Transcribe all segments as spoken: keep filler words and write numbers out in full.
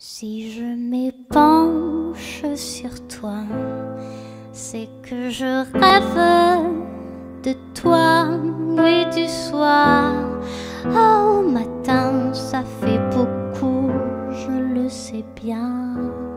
Si je m'épanche sur toi, c'est que je rêve de toi et du soir. Au matin, ça fait beaucoup, je le sais bien.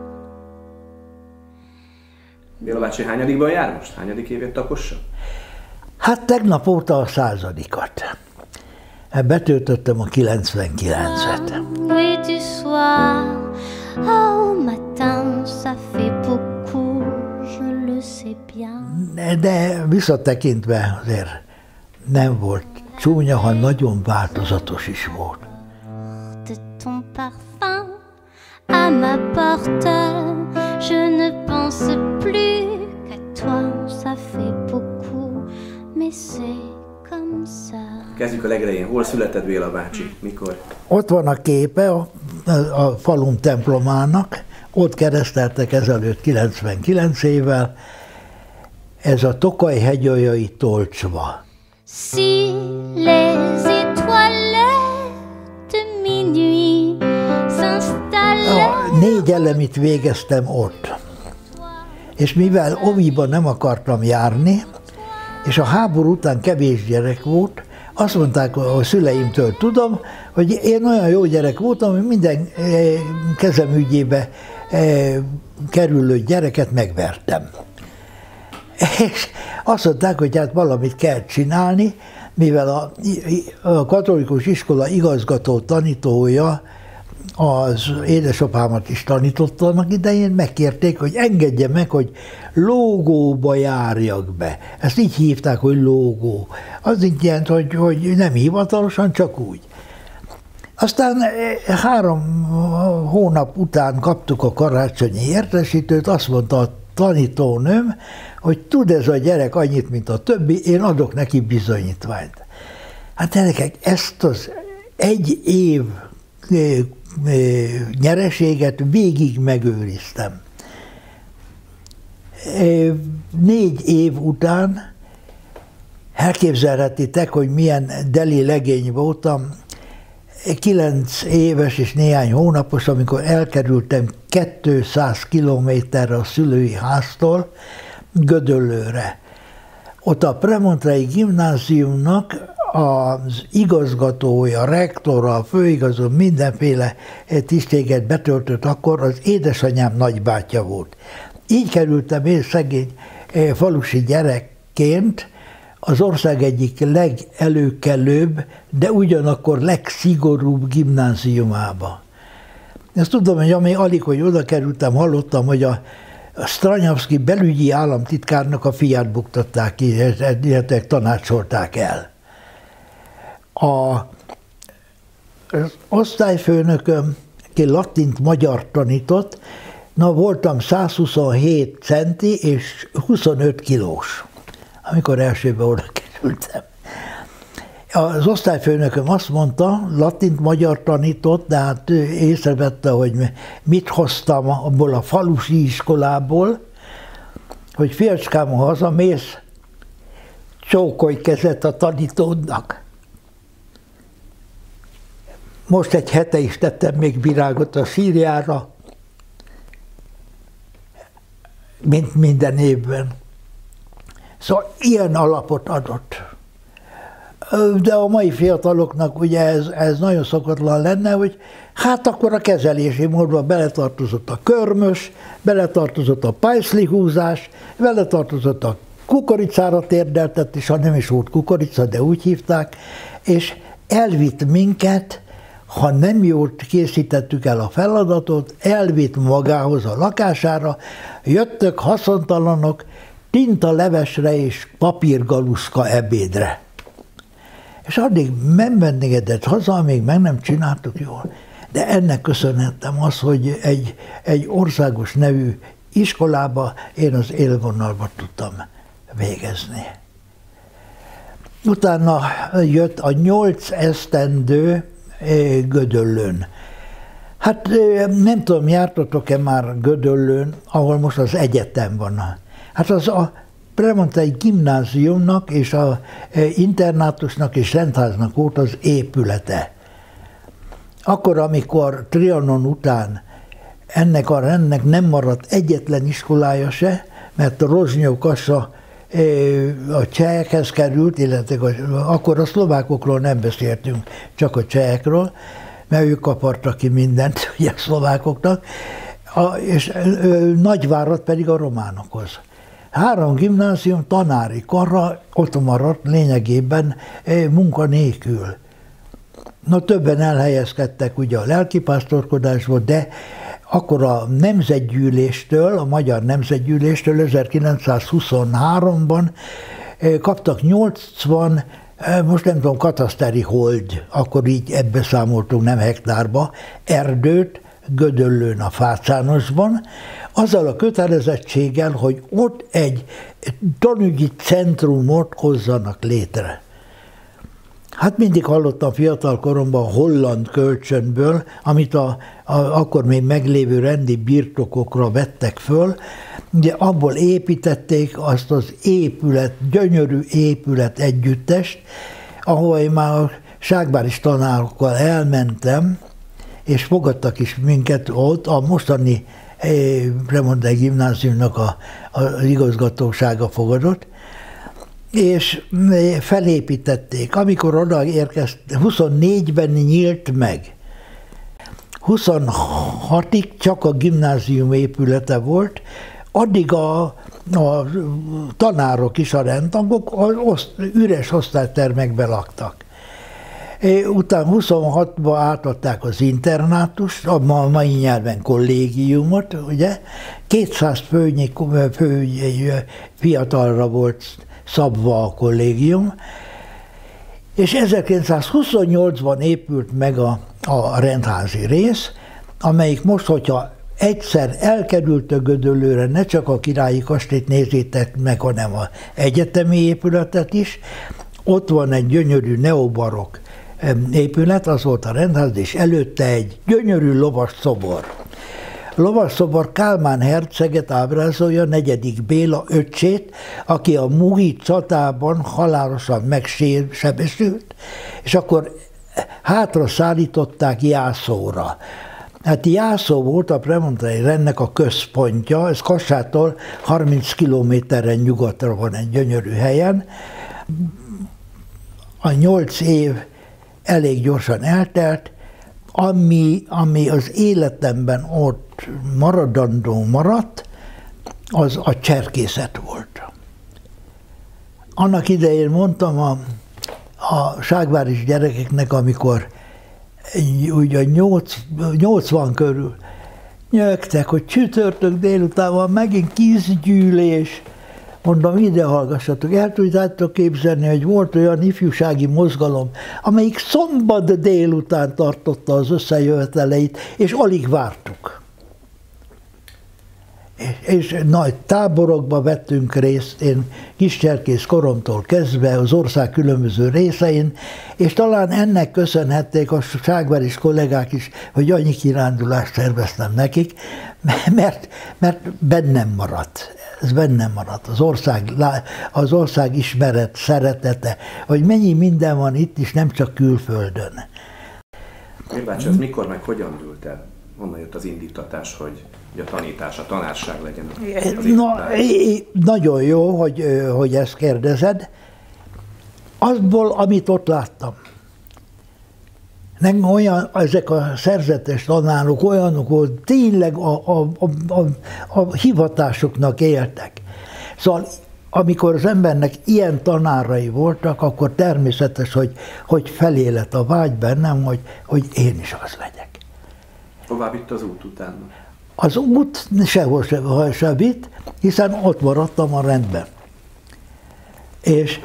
Béla bácsi hányadikban jár most? Hányadik évét tapossa? Hát tegnap óta a századikat. Betöltöttem a kilencvenkilencet. Et du soir, au matin, ça fait beaucoup, je le sais bien. De visszatekintve azért nem volt csúnya, ha nagyon változatos is volt. De ton parfum à ma porte, je ne pense plus qu'à toi, ça fait beaucoup, mais c'est comme ça. Kezdjük a legelején. Hol született Béla bácsi? Mikor? Ott van a képe a, a, a falum templomának, ott kereszteltek ezelőtt kilencvenkilenc évvel, ez a Tokaj-hegyolyai Tolcsva. Si les étoiles de minuit s'installaient. A négy elemit végeztem ott, és mivel oviba nem akartam járni, és a háború után kevés gyerek volt, azt mondták a szüleimtől, tudom, hogy én olyan jó gyerek voltam, hogy minden kezem ügyébe kerülő gyereket megvertem. És azt mondták, hogy hát valamit kell csinálni, mivel a, a katolikus iskola igazgató tanítója az édesapámat is tanította annak idején, megkérték, hogy engedje meg, hogy lógóba járjak be. Ezt így hívták, hogy lógó. Az így jelent, hogy, hogy nem hivatalosan, csak úgy. Aztán három hónap után kaptuk a karácsonyi értesítőt, azt mondta a tanítónőm, hogy tud ez a gyerek annyit, mint a többi, én adok neki bizonyítványt. Hát gyerekek, ezt az egy év nyereséget végig megőriztem. Négy év után elképzelhetitek, hogy milyen deli legény voltam. Kilenc éves és néhány hónapos, amikor elkerültem kétszáz kilométerre a szülői háztól Gödöllőre. Ott a Premontrei Gimnáziumnak az igazgatója, rektora, a főigazgató mindenféle tisztséget betöltött, akkor az édesanyám nagybátyja volt. Így kerültem én szegény falusi gyerekként az ország egyik legelőkelőbb, de ugyanakkor legszigorúbb gimnáziumába. Ezt tudom, hogy amíg alig, hogy oda kerültem, hallottam, hogy a Stranyavszky belügyi államtitkárnak a fiát buktatták ki, illetve tanácsolták el. A, az osztályfőnököm, aki latint, magyar tanított, na voltam száz huszonhét centi és huszonöt kilós, amikor elsőbe oda kerültem. Az osztályfőnököm azt mondta, latint, magyar tanított, de hát észrevette, hogy mit hoztam abból a falusi iskolából, hogy fiacskám, ha hazamész, csókolj kezet a tanítódnak. Most egy hete is tettem még virágot a sírjára, mint minden évben. Szóval ilyen alapot adott. De a mai fiataloknak ugye ez, ez nagyon szokatlan lenne, hogy hát akkor a kezelési módba beletartozott a körmös, beletartozott a pajszlihúzás, beletartozott a kukoricára térdeltetés, ha nem is volt kukorica, de úgy hívták, és elvitt minket, ha nem jól készítettük el a feladatot, elvitt magához a lakására, jöttök haszontalanok tinta levesre és papírgaluszka ebédre. És addig nem engedett haza, amíg meg nem csináltuk jól. De ennek köszönhetem az, hogy egy, egy országos nevű iskolába én az élvonalba tudtam végezni. Utána jött a nyolc esztendő Gödöllőn. Hát nem tudom, jártatok-e már Gödöllőn, ahol most az egyetem van. Hát az a Premontrei Gimnáziumnak és a internátusnak és rendháznak volt az épülete. Akkor, amikor Trianon után ennek a rendnek nem maradt egyetlen iskolája se, mert a Rozsnyó Kassa a csehekhez került, illetve akkor a szlovákokról nem beszéltünk, csak a csehekről, mert ők kapartak ki mindent, ugye a szlovákoknak, a, és Nagyvárat pedig a románokhoz. Három gimnázium tanári karra ott maradt lényegében munka nélkül. Na, többen elhelyezkedtek ugye a lelkipásztorkodásba, de akkor a Nemzetgyűléstől, a Magyar Nemzetgyűléstől ezerkilencszázhuszonháromban kaptak nyolcvan, most nem tudom, kataszteri hold, akkor így ebbe számoltunk, nem hektárba, erdőt Gödöllőn a Fácánosban, azzal a kötelezettséggel, hogy ott egy tanügyi centrumot hozzanak létre. Hát mindig hallottam fiatal koromban holland kölcsönből, amit a, a, akkor még meglévő rendi birtokokra vettek föl, de abból építették azt az épület, gyönyörű épület együttest, ahol én már a ságváris tanárokkal elmentem, és fogadtak is minket ott, a mostani Remondai gimnáziumnak a, az igazgatósága fogadott, és felépítették. Amikor oda érkeztek, huszonnégyben nyílt meg. huszonhatig csak a gimnázium épülete volt, addig a, a tanárok is, a rendtagok az üres osztálytermekbe laktak. Utána huszonhatban átadták az internátust, a mai nyelven kollégiumot, ugye, kétszáz főnyi, fő, fiatalra volt szabva a kollégium, és ezerkilencszázhuszonnyolcban épült meg a, a rendházi rész, amelyik most, hogyha egyszer elkerült a Gödöllőre, ne csak a Királyi Kastélyt nézzétek meg, hanem az egyetemi épületet is, ott van egy gyönyörű neobarokk épület, az volt a rendház, és előtte egy gyönyörű lovas szobor. A lovas szobor Kálmán herceget ábrázolja, negyedik Béla öccsét, aki a Muhi csatában halálosan megsebesült, és akkor hátra szállították Jászóra. Hát Jászó volt a premontai rendnek a központja, ez Kassától harminc kilométerre nyugatra van egy gyönyörű helyen. A nyolc év elég gyorsan eltelt, ami, ami az életemben ott maradandó maradt, az a cserkészet volt. Annak idején mondtam a, a ságváris gyerekeknek, amikor ugye nyolcvan körül nyögtek, hogy csütörtök délután van megint kizgyűlés. Mondom, ide hallgassatok, el tudjátok képzelni, hogy volt olyan ifjúsági mozgalom, amelyik szombat délután tartotta az összejöveteleit, és alig vártuk. És, és nagy táborokba vettünk részt, én kiscserkész koromtól kezdve az ország különböző részein, és talán ennek köszönhették a ságváris kollégák is, hogy annyi kirándulást szerveztem nekik, mert, mert bennem maradt. Ez bennem maradt. Az ország, az ország ismeret, szeretete, hogy mennyi minden van itt is, nem csak külföldön. Mirbácsi, ez mikor meg hogyan dűlt el? Honnan jött az indítatás, hogy a tanítás, a tanárság legyen az Na, nagyon jó, hogy, hogy ezt kérdezed. Azból, amit ott láttam. Nem olyan, ezek a szerzetes tanárok olyanok, hogy tényleg a, a, a, a, a hivatásoknak éltek. Szóval amikor az embernek ilyen tanárai voltak, akkor természetes, hogy, hogy felélet a vágy bennem, hogy, hogy én is az legyek. Hová vitt az út utána? Az út sehol se, se vitt, hiszen ott maradtam a rendben. És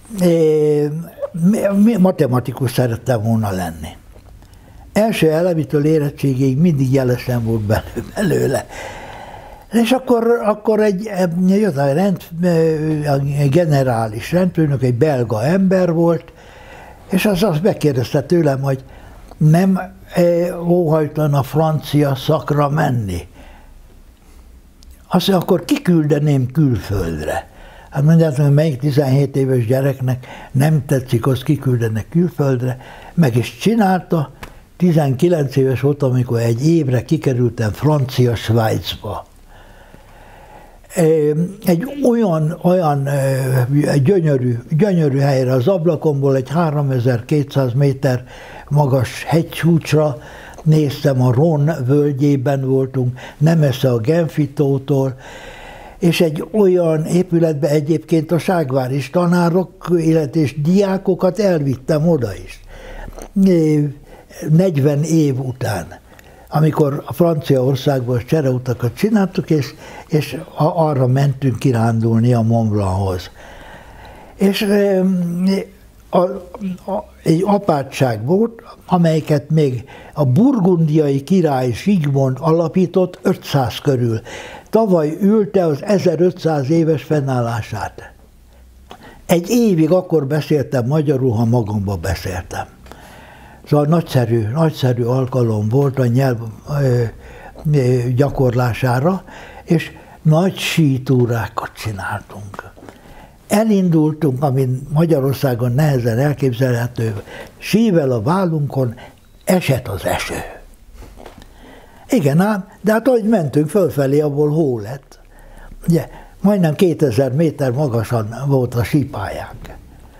é, matematikus szerettem volna lenni. Első elemitől érettségig mindig jelesen volt belőle. És akkor, akkor egy, jött a, rend, a generális rendfőnök, egy belga ember volt, és az azt megkérdezte tőlem, hogy nem óhajtan a francia szakra menni. Azt mondja, akkor kiküldeném külföldre. Hát mondjátok, hogy melyik tizenhét éves gyereknek nem tetszik, azt kiküldenek külföldre, meg is csinálta, tizenkilenc éves voltam, amikor egy évre kikerültem francia Svájcba. Egy olyan, olyan egy gyönyörű, gyönyörű helyre, az ablakomból egy háromezer-kétszáz méter magas hegycsúcsra néztem, a Ron völgyében voltunk, nem messze a Genfi-tótól, és egy olyan épületbe egyébként a ságváris tanárok, illetve és diákokat elvittem oda is. negyven év után, amikor a Franciaországban csereutakat csináltuk, és, és arra mentünk kirándulni a Mont Blanchoz. És a, a, egy apátság volt, amelyiket még a burgundiai király Zsigmond alapított ötszáz körül. Tavaly ülte az ezerötszáz éves fennállását. Egy évig akkor beszéltem magyarul, ha magamba beszéltem. Szóval nagyszerű, nagyszerű alkalom volt a nyelv ö, ö, gyakorlására, és nagy sítúrákat csináltunk. Elindultunk, ami Magyarországon nehezen elképzelhető, sível a vállunkon, esett az eső. Igen ám, de hát ahogy mentünk fölfelé, abból hó lett. Ugye, majdnem kétezer méter magasan volt a sípályánk.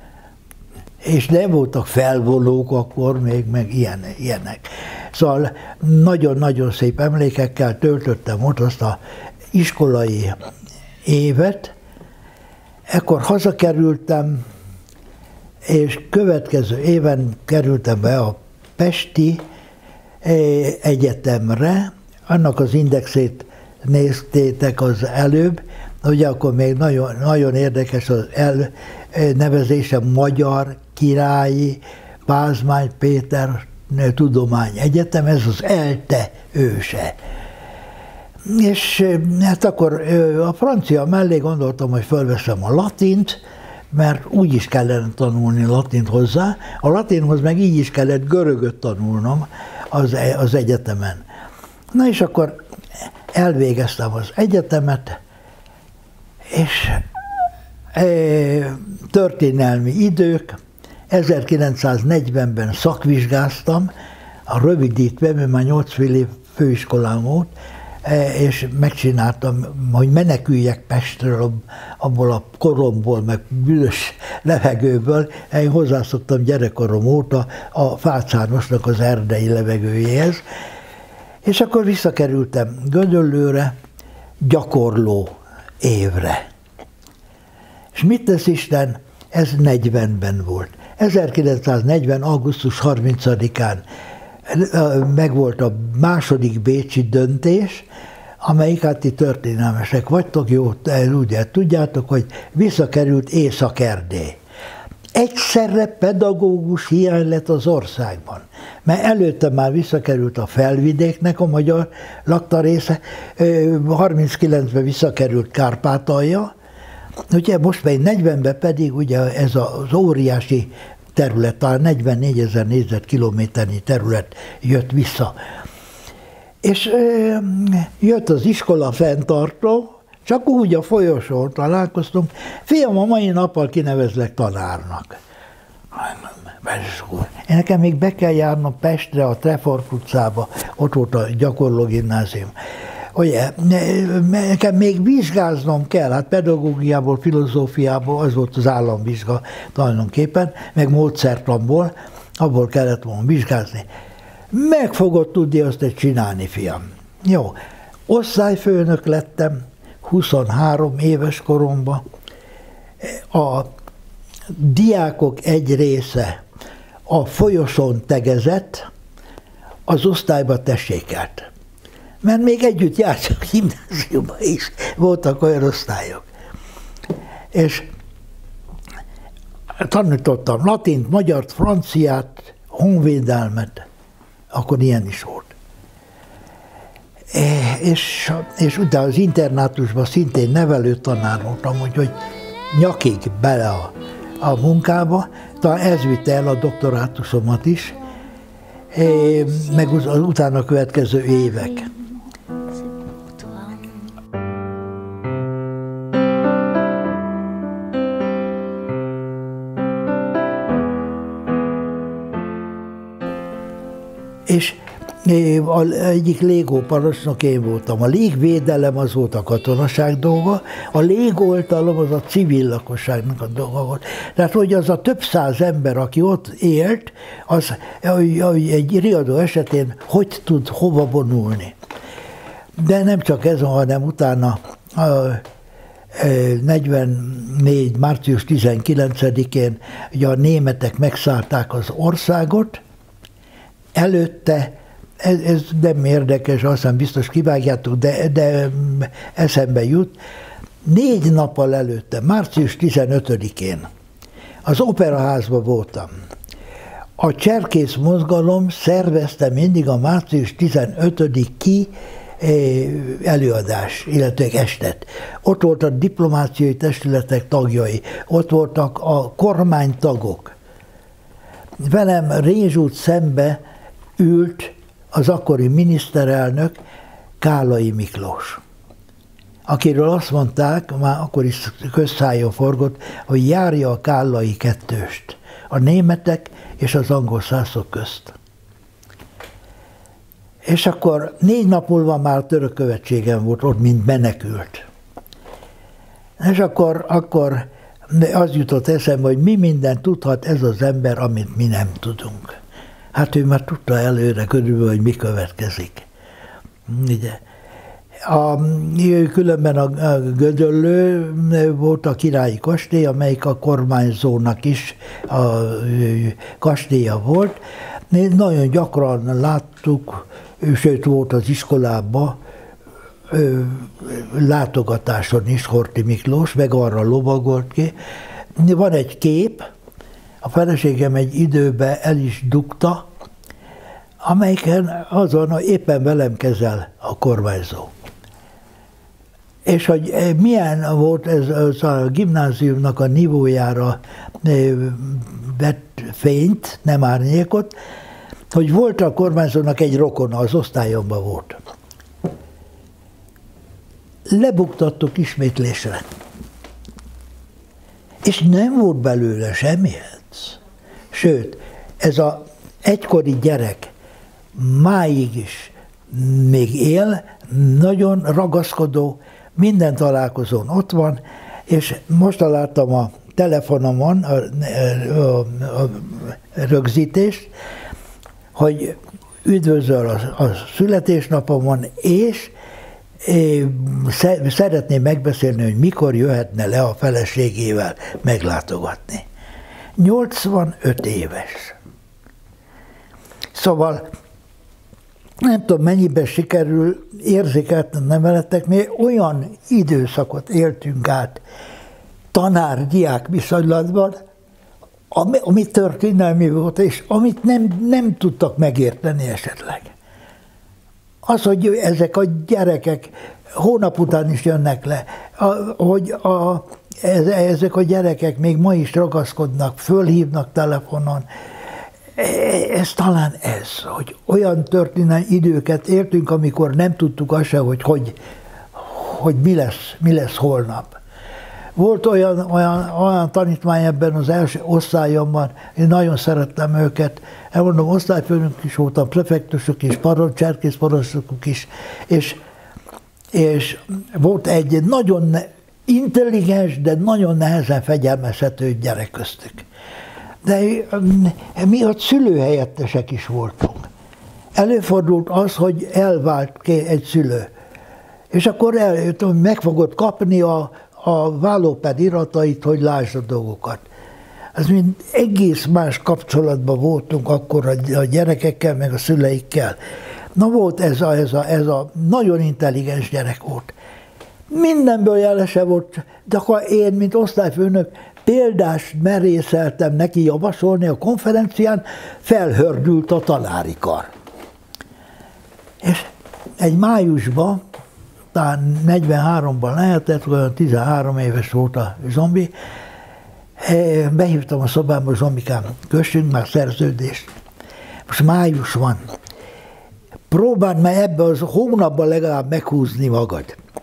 És nem voltak felvonók akkor még, meg ilyen, ilyenek. Szóval nagyon-nagyon szép emlékekkel töltöttem ott azt az iskolai évet. Ekkor hazakerültem, és következő éven kerültem be a Pesti Egyetemre. Annak az indexét néztétek az előbb, ugye akkor még nagyon, nagyon érdekes az elnevezése, Magyar Királyi Pázmány Péter Tudományegyetem, ez az ELTE őse. És hát akkor a francia mellé gondoltam, hogy fölveszem a latint, mert úgy is kellene tanulni latint hozzá, a latinhoz meg így is kellett görögöt tanulnom az, az egyetemen. Na és akkor elvégeztem az egyetemet, és e, történelmi idők, ezerkilencszáznegyvenben szakvizsgáztam, a rövidítve, mert már nyolc év főiskolám volt, és megcsináltam, hogy meneküljek Pestről, abból a koromból, meg büdös levegőből. Én hozzászoktam gyerekkorom óta a Fácárnosnak az erdei levegőjéhez. És akkor visszakerültem Gödöllőre, gyakorló évre. És mit tesz Isten? Ez negyvenben volt. ezerkilencszáznegyven. augusztus harmincadikán megvolt a második bécsi döntés, amelyik, hát ti történelmesek vagytok, jó, ugye tudjátok, hogy visszakerült Észak-Erdély. Egyszerre pedagógus hiány lett az országban, mert előtte már visszakerült a Felvidéknek a magyar lakta része, harminckilencben visszakerült Kárpátalja, ugye most pedig negyvenben pedig ugye ez az óriási terület, talán negyvennégyezer négyzetkilométernyi terület jött vissza. És ö, jött az iskola fenntartó, csak úgy a folyosón találkoztunk, fiam, a mai nappal kinevezlek tanárnak. Én nekem még be kell járnom Pestre, a Trefork utcába, ott volt a gyakorló gimnázium. Ugye, nekem még vizsgáznom kell, hát pedagógiából, filozófiából, az volt az államvizsga tulajdonképpen, meg módszertanból, abból kellett volna vizsgázni. Meg fogod tudni azt egy csinálni, fiam. Jó, osztályfőnök lettem, huszonhárom éves koromban. A diákok egy része a folyosón tegezett, az osztályba tessékelt. Mert még együtt jártak gimnáziumban is, voltak olyan osztályok. És tanítottam latint, magyart, franciát, honvédelmet, akkor ilyen is volt. És, és utána az internátusban szintén nevelőtanár voltam, úgyhogy nyakig bele a, a munkába, talán ez vitte el a doktorátusomat is, meg az utána következő évek. És az egyik légóparancsnok én voltam. A légvédelem az volt a katonaság dolga, a légoltalom az a civil lakosságnak a dolga volt. Tehát, hogy az a több száz ember, aki ott élt, az egy riadó esetén hogy tud hova vonulni. De nem csak ez, hanem utána a negyvennégy. március tizenkilencedikén ugye a németek megszállták az országot, előtte, ez, ez nem érdekes, aztán biztos kivágjátok, de, de eszembe jut, négy nappal előtte, március tizenötödikén az Operaházban voltam. A cserkész mozgalom szervezte mindig a március tizenötödiki előadás, illetve estet. Ott voltak diplomáciai testületek tagjai, ott voltak a kormánytagok. Velem Rézsút szembe ült az akkori miniszterelnök, Kállai Miklós, akiről azt mondták, már akkor is közszájon forgott, hogy járja a kállai kettőst, a németek és az angol szászok közt. És akkor négy nap múlva már török követségem volt, ott mint menekült. És akkor, akkor az jutott eszembe, hogy mi mindent tudhat ez az ember, amit mi nem tudunk. Hát ő már tudta előre körülbelül, hogy mi következik. Ugye. A, különben a, a Gödöllő volt a királyi kastély, amelyik a kormányzónak is a kastélya volt. Nagyon gyakran láttuk, sőt volt az iskolában látogatáson is Horthy Miklós, meg arra lovagolt ki. Van egy kép, a feleségem egy időben el is dugta, amelyiken azon éppen velem kezel a kormányzó. És hogy milyen volt ez, ez a gimnáziumnak a nivójára vett fényt, nem árnyékot, hogy volt a kormányzónak egy rokona, az osztályomban volt. Lebuktattuk ismétlésre. És nem volt belőle semmihez. Sőt, ez az egykori gyerek máig is még él, nagyon ragaszkodó, minden találkozón ott van, és most találtam a telefonomon a, a, a rögzítést, hogy üdvözöl a, a születésnapomon, és szeretném megbeszélni, hogy mikor jöhetne le a feleségével meglátogatni. nyolcvanöt éves. Szóval nem tudom, mennyiben sikerül érzékeltetnem veletek, mi olyan időszakot éltünk át tanár-diák viszonylatban, ami, ami történelmi volt, és amit nem, nem tudtak megérteni esetleg. Az, hogy ezek a gyerekek hónap után is jönnek le, a, hogy a, ezek a gyerekek még ma is ragaszkodnak, fölhívnak telefonon. Ez talán ez, hogy olyan történelmi időket éltünk, amikor nem tudtuk azt sem, hogy, hogy, hogy mi, lesz, mi lesz holnap. Volt olyan, olyan, olyan tanítvány ebben az első osztályomban, én nagyon szerettem őket, elmondom, osztályfőnök is voltam, prefektusok is, parancs, cserkész parancsnokok is, és, és volt egy nagyon intelligens, de nagyon nehezen fegyelmezhető gyerek köztük. De mi ott szülőhelyettesek is voltunk. Előfordult az, hogy elvált egy szülő, és akkor el, meg fogod kapni a, a vállóped iratait, hogy lásd a dolgokat. Ez mind egész más kapcsolatban voltunk akkor a gyerekekkel, meg a szüleikkel. Na volt ez a, ez a, ez a nagyon intelligens gyerek volt. Mindenből jelese volt, de akkor én, mint osztályfőnök, példást merészeltem neki javasolni a konferencián, felhördült a tanári kar. És egy májusban, talán negyvenháromban lehetett, olyan tizenhárom éves volt a Zsombi, behívtam a szobámba, Zsombikám, kössünk már szerződést. Most május van. Próbáld meg ebbe az hónapban legalább meghúzni magad.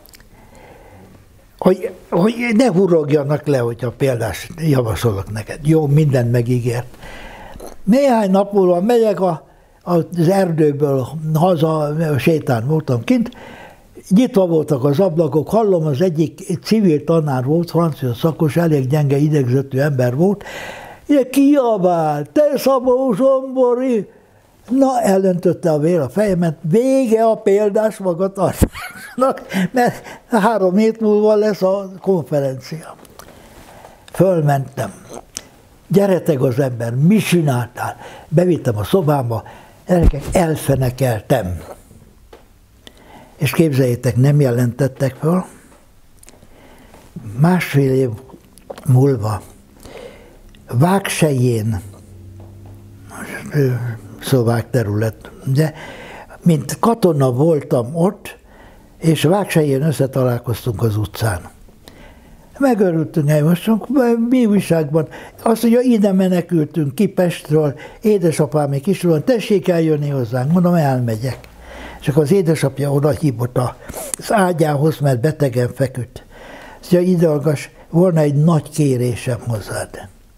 Hogy, hogy ne hurogjanak le, hogyha példást javasolok neked. Jó, mindent megígért. Néhány nap múlva megyek a, az erdőből haza sétán voltam kint, nyitva voltak az ablakok, hallom, az egyik civil tanár volt, francia szakos, elég gyenge idegzetű ember volt, kiabált, te Szabó Zsombori! Na, elöntötte a vér a fejemet, vége a példás magatartásnak, mert három hét múlva lesz a konferencia. Fölmentem. Gyereteg az ember, mi csináltál? Bevittem a szobámba, gyerekek, elfenekeltem. És képzeljétek, nem jelentettek föl. Másfél év múlva Vágselyén, szlovák terület, de mint katona voltam ott, és Vágselyén összetalálkoztunk az utcán. Megörültünk el, most mi újságban? Azt mondja, ide menekültünk ki Pestről, édesapám még is van, tessék eljönni hozzánk, mondom, elmegyek. És akkor az édesapja oda hívott az ágyához, mert betegen feküdt. Azt mondja, ide hallgass, volna egy nagy kérésem hozzád.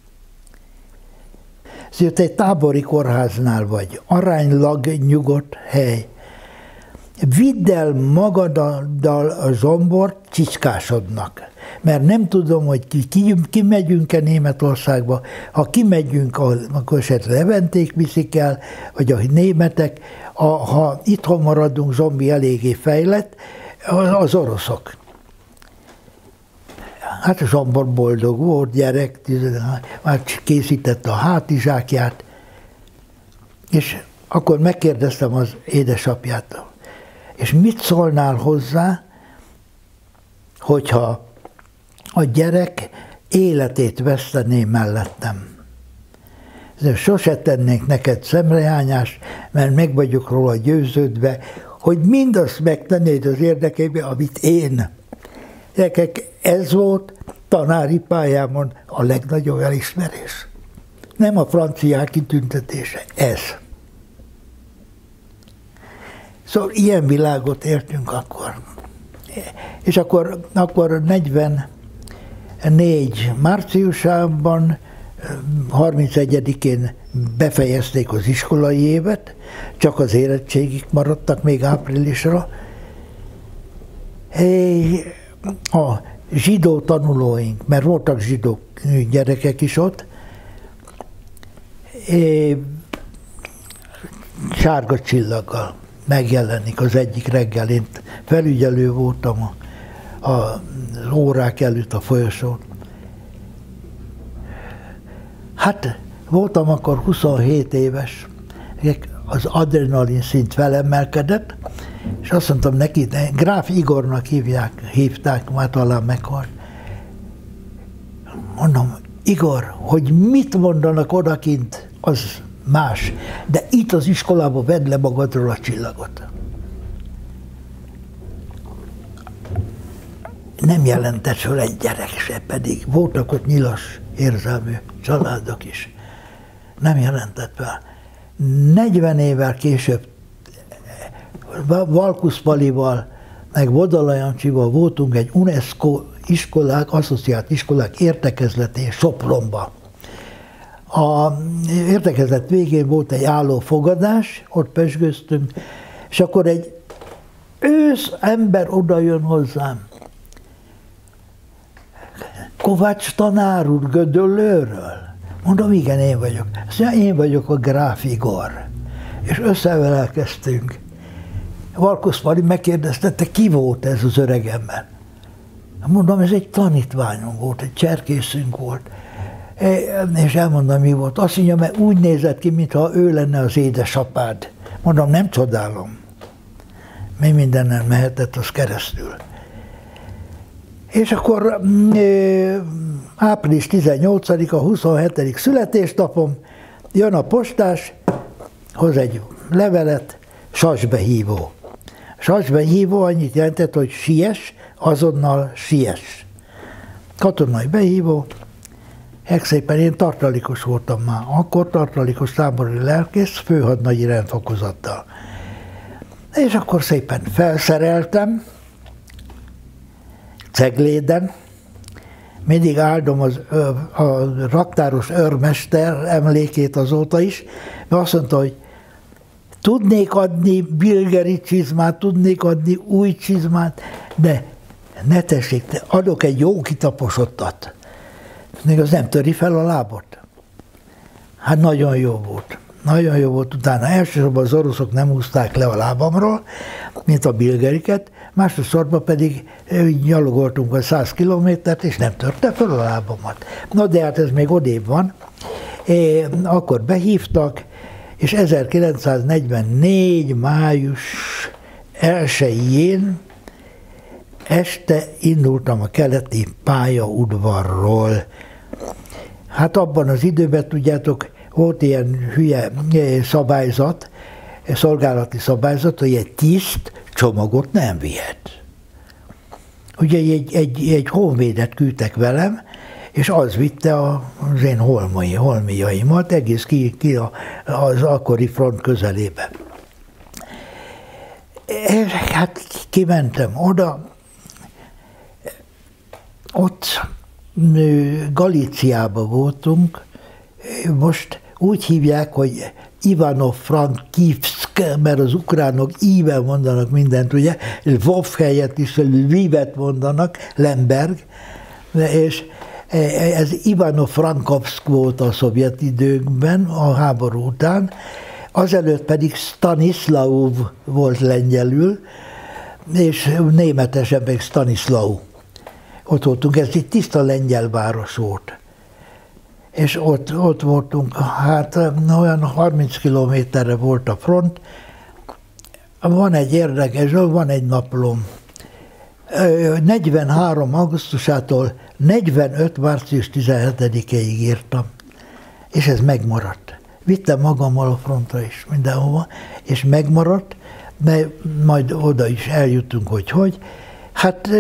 Azt mondja, te egy tábori kórháznál vagy, aránylag nyugodt hely. Vidd el magaddal a Zsombort, csicskásodnak. Mert nem tudom, hogy ki, ki, ki megyünk-e Németországba. Ha kimegyünk, akkor esetleg Leventék viszik el, vagy a németek. A, ha itthon maradunk, Zsombi eléggé fejlett, az oroszok. Hát a Zsombor boldog volt, gyerek, már készítette a hátizsákját, és akkor megkérdeztem az édesapjától, és mit szólnál hozzá, hogyha a gyerek életét vesztené mellettem. Sose tennék neked szemrehányást, mert meg vagyok róla győződve, hogy mindazt megtennéd az érdekében, amit én. Gyerekek, ez volt tanári pályámon a legnagyobb elismerés. Nem a franciák kitüntetése, ez. Szóval ilyen világot értünk akkor. És akkor, akkor negyvennégy márciusában, harmincegyedikén befejezték az iskolai évet, csak az érettségig maradtak még áprilisra. A zsidó tanulóink, mert voltak zsidó gyerekek is ott, sárga csillaggal megjelenik az egyik reggel. Én felügyelő voltam az órák előtt a folyosón. Hát voltam akkor huszonhét éves, az adrenalin szint felemelkedett, és azt mondtam neki, Gráf Igornak hívják, hívták, már talán meghalt. Mondom, Igor, hogy mit mondanak odakint, az más, de itt az iskolában vedd le magadról a csillagot. Nem jelentett föl egy gyerek se, pedig voltak ott nyilas érzelmű családok is. Nem jelentett fel. negyven évvel később Valkusz Palival, meg Vodala Jancsival voltunk egy UNESCO iskolák, asszociált iskolák értekezletén Sopronba. A értekezlet végén volt egy álló fogadás, ott pezsgőztünk, és akkor egy ősz ember oda jön hozzám. Kovács tanár úr Gödöllőről? Mondom, igen, én vagyok. Azt mondja, én vagyok a Gráf Igor. És összevelelkeztünk. Valkusz Pali megkérdezte, te ki volt ez az öreg ember? Mondom, ez egy tanítványom volt, egy cserkészünk volt. És elmondom, mi volt. Azt mondja, mert úgy nézett ki, mintha ő lenne az édesapád. Mondom, nem csodálom. Mi mindenen mehetett az keresztül. És akkor április tizennyolcadika, huszonhetedik születésnapom, jön a postás, hoz egy levelet, sasbehívó. Sasbehívó annyit jelentett, hogy siess, azonnal siess. Katonai behívó, legszépen én tartalékos voltam már, akkor tartalékos tábori lelkész, főhadnagyi rendfokozattal. És akkor szépen felszereltem, Cegléden, mindig áldom az, a raktáros őrmester emlékét azóta is, mert azt mondta, hogy tudnék adni bilgeri csizmát, tudnék adni új csizmát, de ne tessék, adok egy jó kitaposottat. Még az nem töri fel a lábot. Hát nagyon jó volt. Nagyon jó volt utána. Elsősorban az oroszok nem húzták le a lábamról, mint a bilgeriket, másodszorban pedig gyalogoltunk a száz kilométert, és nem törte fel a lábamat. Na de hát ez még odébb van. É, akkor behívtak, és ezerkilencszáznegyvennégy. május elsején este indultam a keleti pályaudvarról. Hát abban az időben, tudjátok, volt ilyen hülye szabályzat, szolgálati szabályzat, hogy egy tiszt csomagot nem vihet. Ugye egy, egy, egy honvédet küldtek velem, és az vitte az én holmai, holmiaimat egész ki, ki az akkori front közelébe. Hát kimentem oda, ott Galíciában voltunk, most úgy hívják, hogy Ivano-Frankivsk, mert az ukránok íven mondanak mindent, ugye, Lvov helyett is Lvivet mondanak, Lemberg, és ez Ivano-Frankivsk volt a szovjet időkben, a háború után, azelőtt pedig Stanislav volt lengyelül, és németesen meg Stanislau. Ott voltunk, ez egy tiszta lengyel város volt. És ott, ott voltunk, hát olyan harminc kilométerre volt a front. Van egy érdekes, van egy naplóm. negyvenhárom augusztusától negyvenöt március tizenhetedikéig írtam. És ez megmaradt. Vittem magammal a frontra is, mindenhova, és megmaradt, mert majd oda is eljutunk, hogy hogy. Hát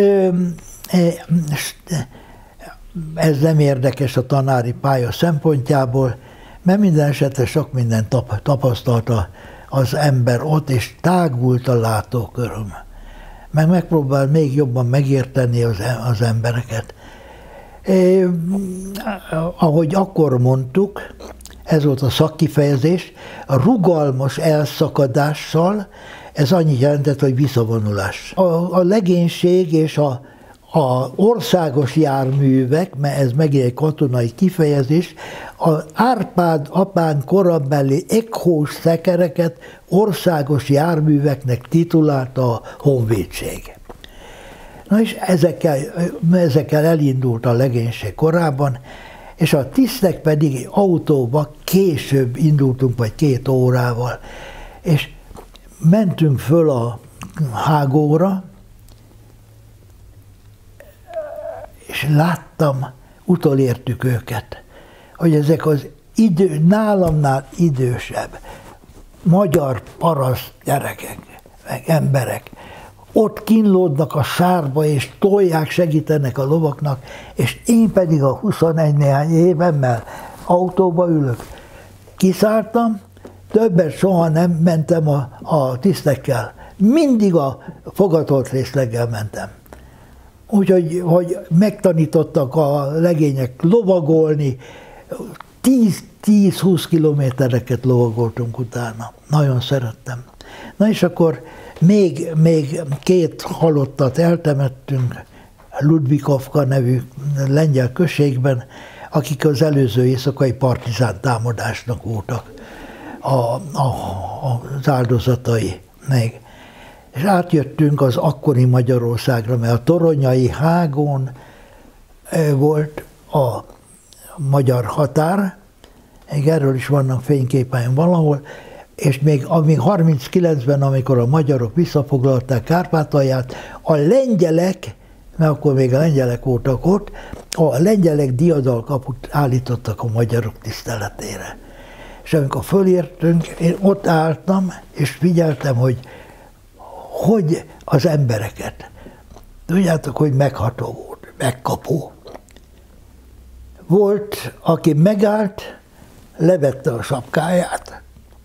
ez nem érdekes a tanári pálya szempontjából, mert minden esetre sok mindent tapasztalta az ember ott, és tágult a látóköröm. Meg megpróbál még jobban megérteni az, az embereket. É, ahogy akkor mondtuk, ez volt a szakkifejezés, a rugalmas elszakadással, ez annyit jelentett, hogy visszavonulás. A, a legénység és a A országos járművek, mert ez megint egy katonai kifejezés, az Árpád apán korabeli ekhós szekereket országos járműveknek titulálta a honvédség. Na és ezekkel, ezekkel elindult a legénység korábban, és a tisztek pedig autóba később indultunk, vagy két órával, és mentünk föl a hágóra, és láttam, utolértük őket, hogy ezek az idő, nálamnál idősebb magyar paraszt gyerekek, meg emberek, ott kínlódnak a sárba, és tolják, segítenek a lovaknak, és én pedig a huszonegy néhány évemmel autóba ülök. Kiszálltam, többet soha nem mentem a, a tisztekkel, mindig a fogatolt részleggel mentem. Úgyhogy hogy megtanítottak a legények lovagolni, tíz-húsz kilométereket lovagoltunk utána. Nagyon szerettem. Na és akkor még, még két halottat eltemettünk Ludvikovka nevű lengyel községben, akik az előző éjszakai partizán támadásnak voltak a, a, az áldozatai meg. És átjöttünk az akkori Magyarországra, mert a toronyai hágón volt a magyar határ, erről is vannak fényképeim valahol, és még amíg harminckilencben, amikor a magyarok visszafoglalták Kárpátalját, a lengyelek, mert akkor még a lengyelek voltak ott, a lengyelek diadalkaput állítottak a magyarok tiszteletére. És amikor fölértünk, én ott álltam, és figyeltem, hogy hogy az embereket. Tudjátok, hogy megható volt, megkapó. Volt, aki megállt, levette a sapkáját.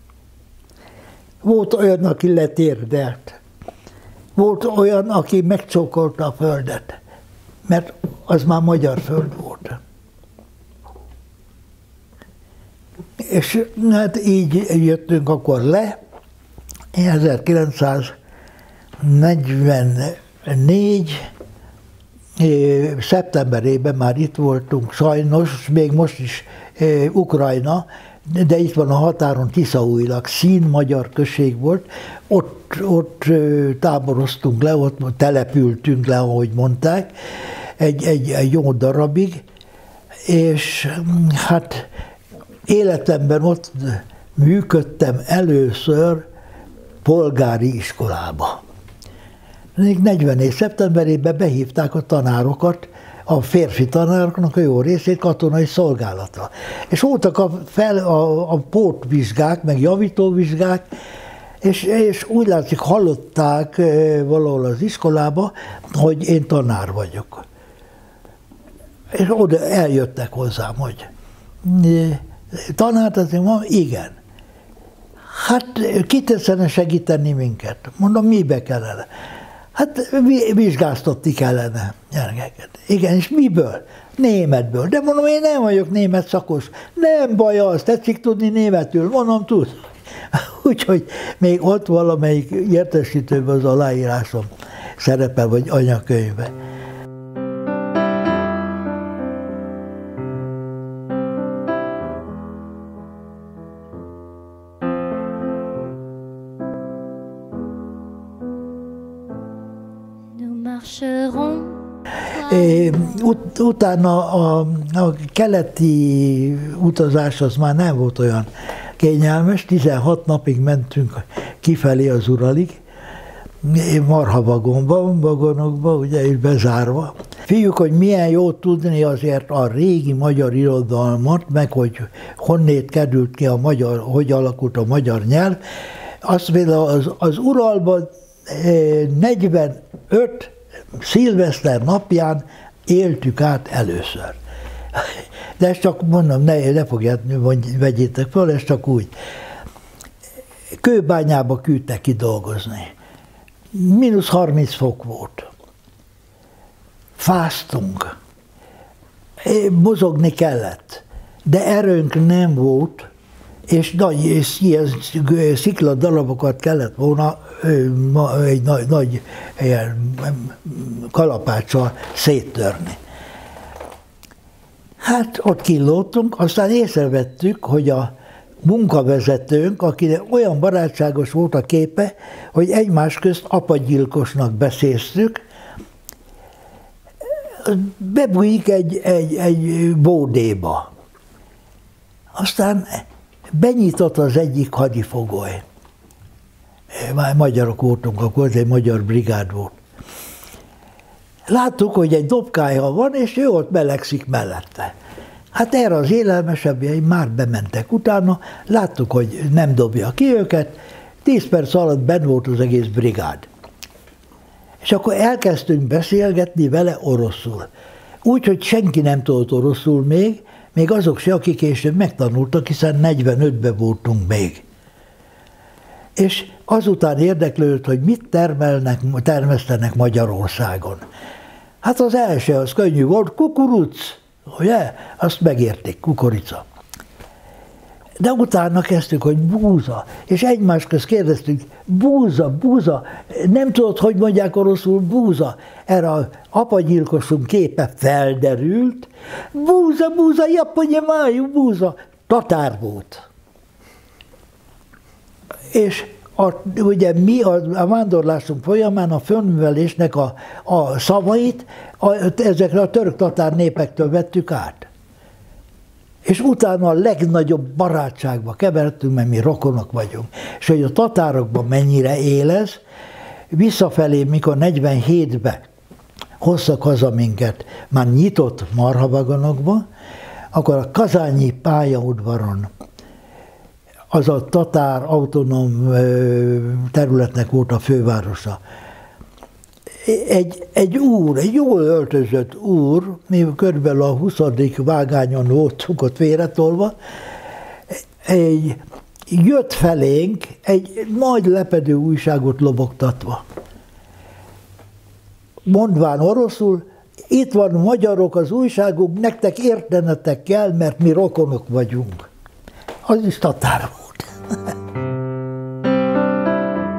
Volt olyan, aki letérdelt. Volt olyan, aki megcsókolta a földet, mert az már magyar föld volt. És hát így jöttünk akkor le, ezerkilencszáznegyvennégy szeptemberében már itt voltunk, sajnos, még most is Ukrajna, de itt van a határon Tiszaújlag, szín magyar község volt, ott, ott táboroztunk le, ott települtünk le, ahogy mondták, egy, egy, egy jó darabig, és hát életemben ott működtem először polgári iskolába. Még negyvennégy szeptemberében behívták a tanárokat, a férfi tanároknak a jó részét katonai szolgálatra. És voltak a, fel, a, a pótvizsgák, meg javítóvizsgák, és, és úgy látszik, hallották valahol az iskolába, hogy én tanár vagyok. És oda eljöttek hozzám, hogy tanárt, azért mondom, igen. Hát ki teszene segíteni minket? Mondom, mibe kellene? Hát vizsgáztatni kellene gyerekeket. Igen, és miből? Németből. De mondom, én nem vagyok német szakos. Nem baj az, tetszik tudni németül. Mondom, tud. Úgyhogy még ott valamelyik értesítőben az aláírásom szerepel, vagy anyakönyvben. Ut- utána a, a keleti utazás az már nem volt olyan kényelmes, tizenhat napig mentünk kifelé az Uralig, marha vagonban, vagonokba, ugye, és bezárva. Figyeljuk, hogy milyen jó tudni azért a régi magyar irodalmat, meg hogy honnét került ki a magyar, hogy alakult a magyar nyelv. Azt például az, az Uralban negyvenöt szilveszter napján éltük át először. De ezt csak mondom, ne, ne fogjátok, vegyétek fel, ez csak úgy. Kőbányába küldtek ki dolgozni. mínusz harminc fok volt. Fáztunk. Mozogni kellett. De erőnk nem volt, és nagy és ilyen szikladarabokat kellett volna egy nagy, nagy ilyen kalapáccsal széttörni. Hát ott killódtunk, aztán észrevettük, hogy a munkavezetőnk, akinek olyan barátságos volt a képe, hogy egymás közt apagyilkosnak beszéltük, bebújik egy, egy, egy bódéba. Aztán benyitott az egyik hadifogoly. Már magyarok voltunk, akkor egy magyar brigád volt. Láttuk, hogy egy dobkája van, és ő ott melegszik mellette. Hát erre az élelmesebbjei már bementek utána, láttuk, hogy nem dobja ki őket, tíz perc alatt benn volt az egész brigád. És akkor elkezdtünk beszélgetni vele oroszul. Úgy, hogy senki nem tudott oroszul még, még azok se, akik később megtanultak, hiszen negyvenötben voltunk még. És azután érdeklődött, hogy mit termelnek, termesztenek Magyarországon. Hát az első, az könnyű volt, kukuruc, ugye? Azt megérték, kukorica. De utána kezdtük, hogy búza, és egymás közt kérdeztük, búza, búza, nem tudod, hogy mondják oroszul, búza. Erre az apagyilkosunk képe felderült, búza, búza, japonya májú, búza, tatár volt. És a, ugye mi a, a vándorlásunk folyamán a fönnművelésnek a, a szavait a, ezekre a török-tatár népektől vettük át. És utána a legnagyobb barátságba keveredtünk, mert mi rokonok vagyunk. És hogy a tatárokban mennyire él ez, visszafelé, mikor negyvenhétben hoztak haza minket már nyitott marhavagonokba, akkor a kazányi pályaudvaron, az a tatár autonóm területnek volt a fővárosa. Egy, egy úr, egy jól öltözött úr, mi körülbelül a huszadik vágányon voltunk ott félretolva, egy, jött felénk egy nagy lepedő újságot lobogtatva. Mondván oroszul, itt van magyarok az újságok, nektek értenetek kell, mert mi rokonok vagyunk. Az is tatár volt.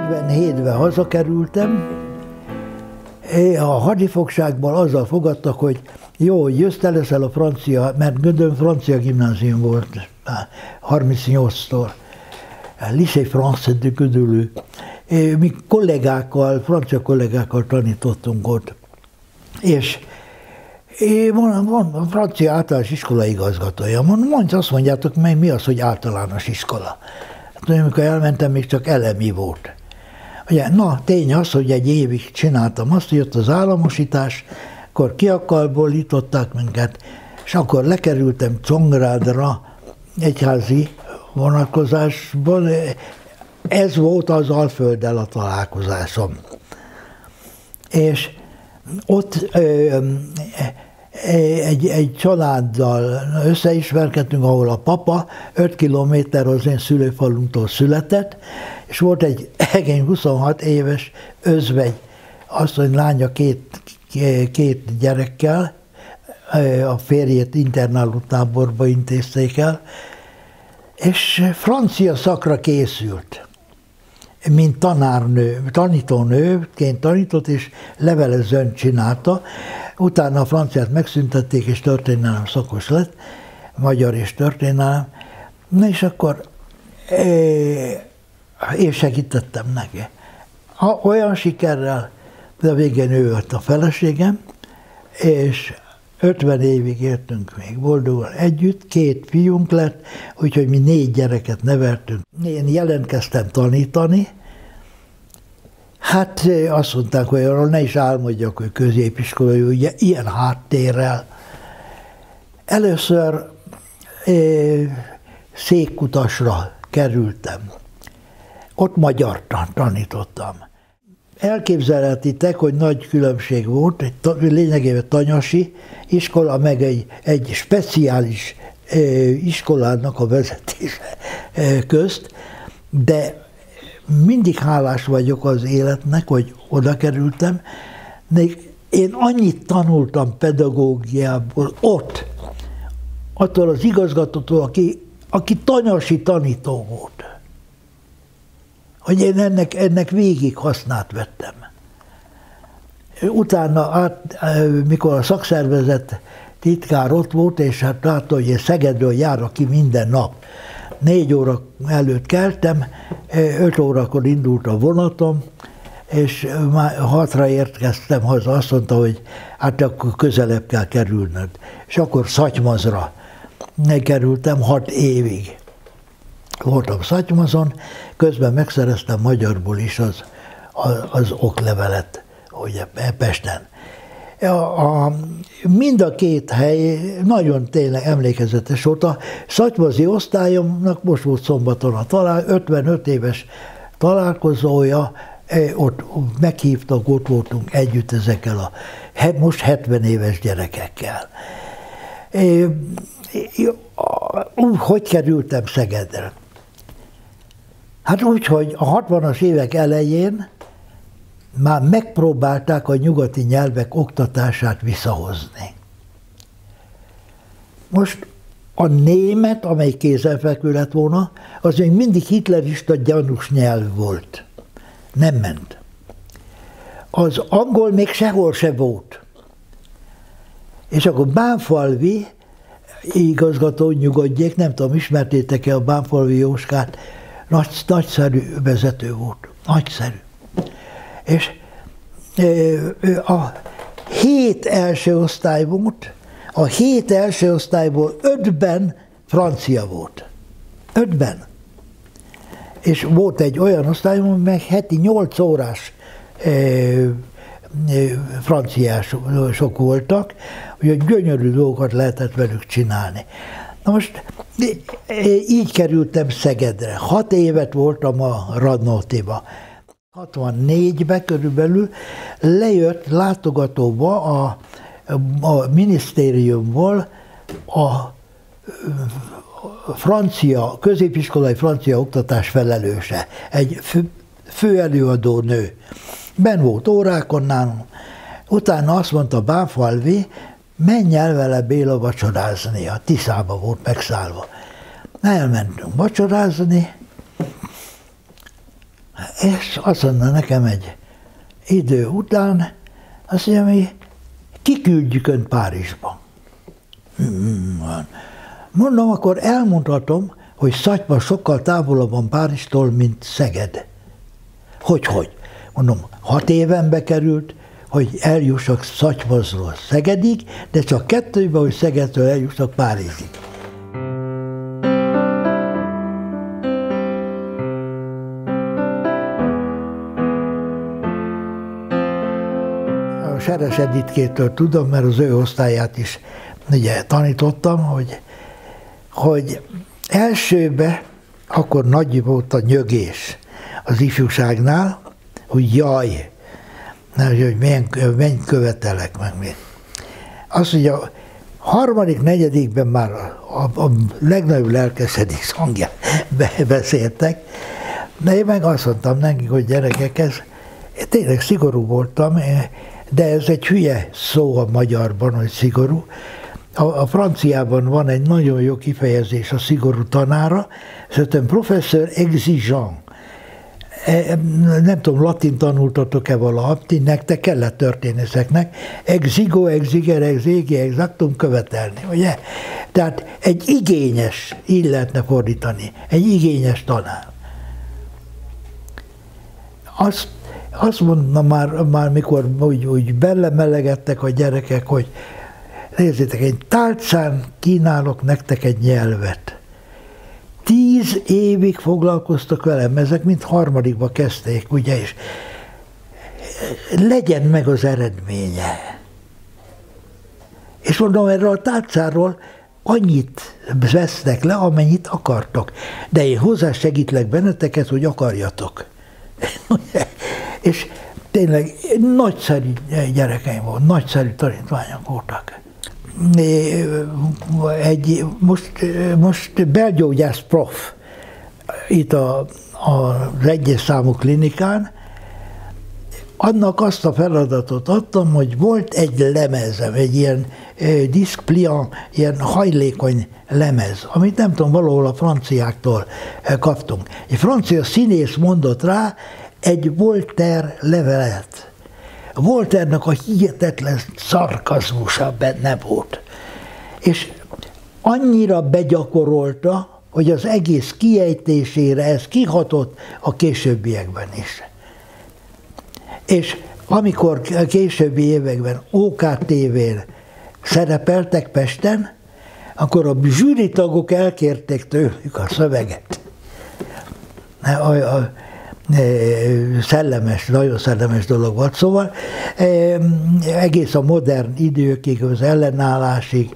ötvenhétben hazakerültem, a hadifogságból azzal fogadtak, hogy jó, jössz te leszel a francia, mert Gödön francia gimnázium volt harmincnyolctól, Lycée Français de Gödöllő. Mi kollégákkal, francia kollégákkal tanítottunk ott. És van, van francia általános iskola igazgatója. Mondj, azt mondjátok meg, mi az, hogy általános iskola. Hát, amikor elmentem, még csak elemi volt. Ugye, na, tény az, hogy egy évig csináltam azt, hogy jött az államosítás, akkor kiakalbolították minket, és akkor lekerültem Csongrádra egyházi vonatkozásban. Ez volt az Alfölddel a találkozásom. És ott ö, egy, egy családdal összeismerkedtünk, ahol a papa öt kilométer az én szülőfalunktól született, és volt egy egény huszonhat éves özvegy, asszony lánya két, két gyerekkel, a férjét internálótáborba intézték el, és francia szakra készült, mint tanárnő, tanítónőként tanított, és levelezőn csinálta. Utána a franciát megszüntették, és történelem szakos lett, magyar és történelem. Na és akkor én segítettem neki. Ha olyan sikerrel, de a végén ő volt a feleségem, és ötven évig éltünk még boldogan együtt, két fiunk lett, úgyhogy mi négy gyereket neveltünk. Én jelentkeztem tanítani, hát azt mondták, hogy arról ne is álmodjak, hogy középiskolai, ugye ilyen háttérrel. Először eh, székkutasra kerültem. Ott magyar tanítottam. Elképzelhetitek, hogy nagy különbség volt, egy lényegében tanyasi iskola, meg egy, egy speciális eh, iskolának a vezetése eh, közt, de mindig hálás vagyok az életnek, hogy oda kerültem. Én annyit tanultam pedagógiából ott, attól az igazgatótól, aki, aki tanyasi tanító volt, hogy én ennek, ennek végig hasznát vettem. Utána, át, mikor a szakszervezet titkár ott volt, és hát látta, hogy én Szegedről járok ki minden nap. Négy óra előtt keltem, öt órakor indult a vonatom, és már hatra érkeztem haza, azt mondta, hogy hát akkor közelebb kell kerülnöd. És akkor Szatymazra kerültem hat évig. Voltam Szatymazon, közben megszereztem magyarból is az, az, az oklevelet, ugye Pesten. A, a, mind a két hely nagyon tényleg emlékezetes volt. A szatymazi osztályomnak most volt szombaton a talál, ötvenöt éves találkozója, ott meghívtak, ott voltunk együtt ezekkel a most hetven éves gyerekekkel. Hogy kerültem Szegedre? Hát úgy, hogy a hatvanas évek elején már megpróbálták a nyugati nyelvek oktatását visszahozni. Most a német, amely kézenfekvő lett volna, az még mindig hitlerista gyanús nyelv volt. Nem ment. Az angol még sehol se volt. És akkor Bánfalvi igazgató, nyugodjék, nem tudom, ismertétek-e a Bánfalvi Jóskát, nagy, nagyszerű vezető volt. Nagyszerű. És a hét első osztály volt, a hét első osztályból ötben francia volt. Ötben. És volt egy olyan osztályom, meg heti nyolc órás e, e, franciások voltak, úgyhogy gyönyörű dolgokat lehetett velük csinálni. Na most így kerültem Szegedre. Hat évet voltam a Radnótiba. hatvannégyben körülbelül lejött látogatóba a, a minisztériumból a francia, középiskolai francia oktatás felelőse, egy fő, főelőadó nő. Ben volt órákon nálunk, utána azt mondta Bánfalvi, menj el vele Béla vacsorázni, a Tiszába volt megszállva. Elmentünk vacsorázni, És azt mondta nekem egy idő után, azt mondja, mi kiküldjük Önt Párizsba. Mondom, akkor elmondhatom, hogy Szatymar sokkal távolabb van Párizstól, mint Szeged. Hogy, hogy? Mondom, hat évenbe került, hogy eljussak Szatymarról Szegedig, de csak kettőben, hogy Szegedtől eljussak Párizsig. A Seres Editkétől tudom, mert az ő osztályát is ugye tanítottam, hogy, hogy elsőbe akkor nagy volt a nyögés az ifjúságnál, hogy jaj, hogy milyen, mennyit követelek meg még. Azt mondja, harmadik, negyedikben már a, a legnagyobb lelkesedés hangján beszéltek, de én meg azt mondtam nekik, hogy gyerekek, ez, tényleg szigorú voltam, de ez egy hülye szó a magyarban, hogy szigorú. A, a franciában van egy nagyon jó kifejezés a szigorú tanára, szerintem professzor exigeant. Nem tudom, latin tanultatok-e valaha, nektek kellett történészeknek, exigo, exiger, exigi, exactum követelni, ugye? Tehát egy igényes, így lehetne fordítani, egy igényes tanár. Azt, azt mondom már, már mikor úgy, úgy belemelegettek a gyerekek, hogy nézzétek, egy tálcán kínálok nektek egy nyelvet. Tíz évig foglalkoztak velem, ezek mind harmadikba kezdték, ugye, és legyen meg az eredménye. És mondom, erről a tárcáról annyit vesznek le, amennyit akartok. De én hozzá segítlek benneteket, hogy akarjatok. És tényleg nagyszerű gyerekeim volt, nagyszerű tanítványok voltak. Egy, most, most belgyógyász prof itt a, a, az egyes számú klinikán, annak azt a feladatot adtam, hogy volt egy lemezem, egy ilyen eh, diszkpliant, ilyen hajlékony lemez, amit nem tudom, valahol a franciáktól eh, kaptunk. Egy francia színész mondott rá egy Voltaire levelet. Voltaire-nak a hihetetlen szarkazmusa benne volt. És annyira begyakorolta, hogy az egész kiejtésére ez kihatott a későbbiekben is. És amikor a későbbi években ó ká té vén szerepeltek Pesten, akkor a zsűritagok elkérték tőlük a szöveget. A, a, szellemes, nagyon szellemes dolog volt. Szóval egész a modern időkig, az ellenállásig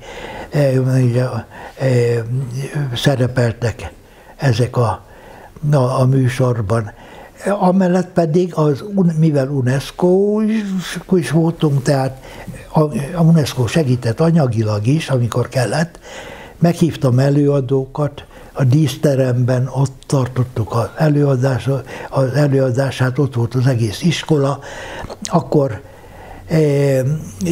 szerepeltek ezek a, a, a műsorban. Amellett pedig, az, mivel UNESCO is voltunk, tehát a UNESCO segített anyagilag is, amikor kellett, meghívtam előadókat, a díszteremben ott tartottuk az, előadás, az előadását, ott volt az egész iskola, akkor e, e,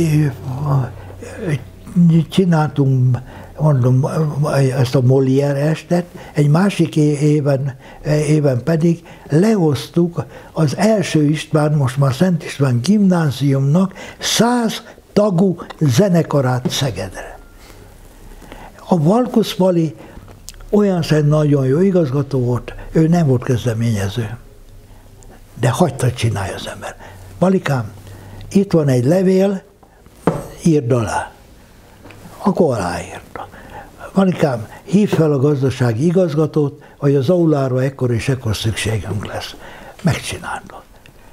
csináltunk, mondom, ezt a Molière estet, egy másik éven, éven pedig lehoztuk az első István, most már Szent István gimnáziumnak száz tagú zenekarát Szegedre. A Valkoszvali olyan szerint nagyon jó igazgató volt, ő nem volt kezdeményező, de hagyta, csinálja az ember. Valikám, itt van egy levél, írd alá. Akkor aláírta. Valikám, hívd fel a gazdasági igazgatót, hogy az aulára ekkor és ekkor szükségünk lesz. Megcsinálta.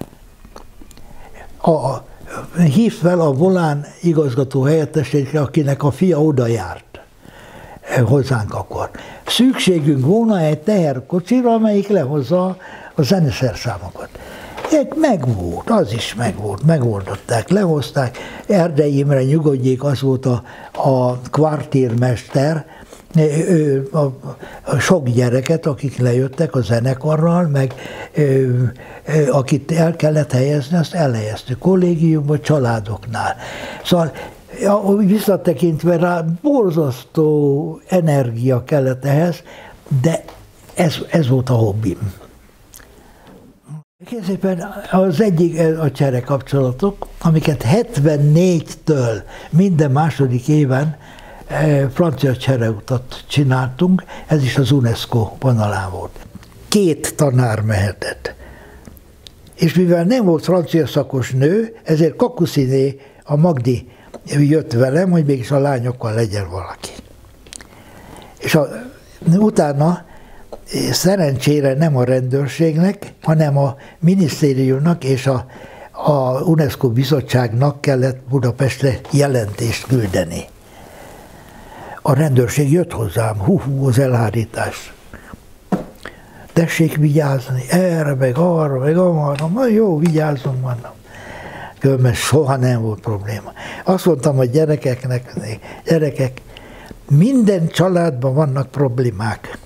A, a, hívd fel a Volán igazgató helyettesét, akinek a fia oda járt hozzánk akkor. Szükségünk volna egy teherkocsira, amelyik lehozza a zeneszerszámokat. Megvolt, az is megvolt, megoldották, lehozták. Erdei Imre, nyugodjék, az volt a, a kvartírmester, ő, a, a sok gyereket, akik lejöttek a zenekarral, meg ő, ő, akit el kellett helyezni, azt elhelyeztük kollégiumban, családoknál. Szóval visszatekintve rá borzasztó energia kellett ehhez, de ez, ez volt a hobbim. Szépen az egyik a csere kapcsolatok, amiket hetvennégytől minden második éven francia csereutat csináltunk, ez is az UNESCO vonalán volt. Két tanár mehetett. És mivel nem volt francia szakos nő, ezért Kakusziné, a Magdi jött velem, hogy mégis a lányokkal legyen valaki. És a, utána szerencsére nem a rendőrségnek, hanem a minisztériumnak és a, a UNESCO bizottságnak kellett Budapestre jelentést küldeni. A rendőrség jött hozzám, hú, hú, az elhárítás. Tessék vigyázni, erre, meg arra, meg arra, majd jó, vigyázzunk, mondom. Különben soha nem volt probléma. Azt mondtam a gyerekeknek, gyerekek, minden családban vannak problémák.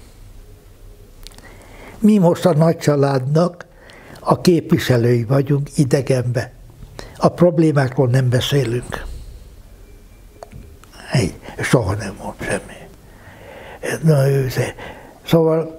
Mi most a nagy családnak a képviselői vagyunk idegenbe. A problémákról nem beszélünk. Egy, soha nem volt semmi. Na, szóval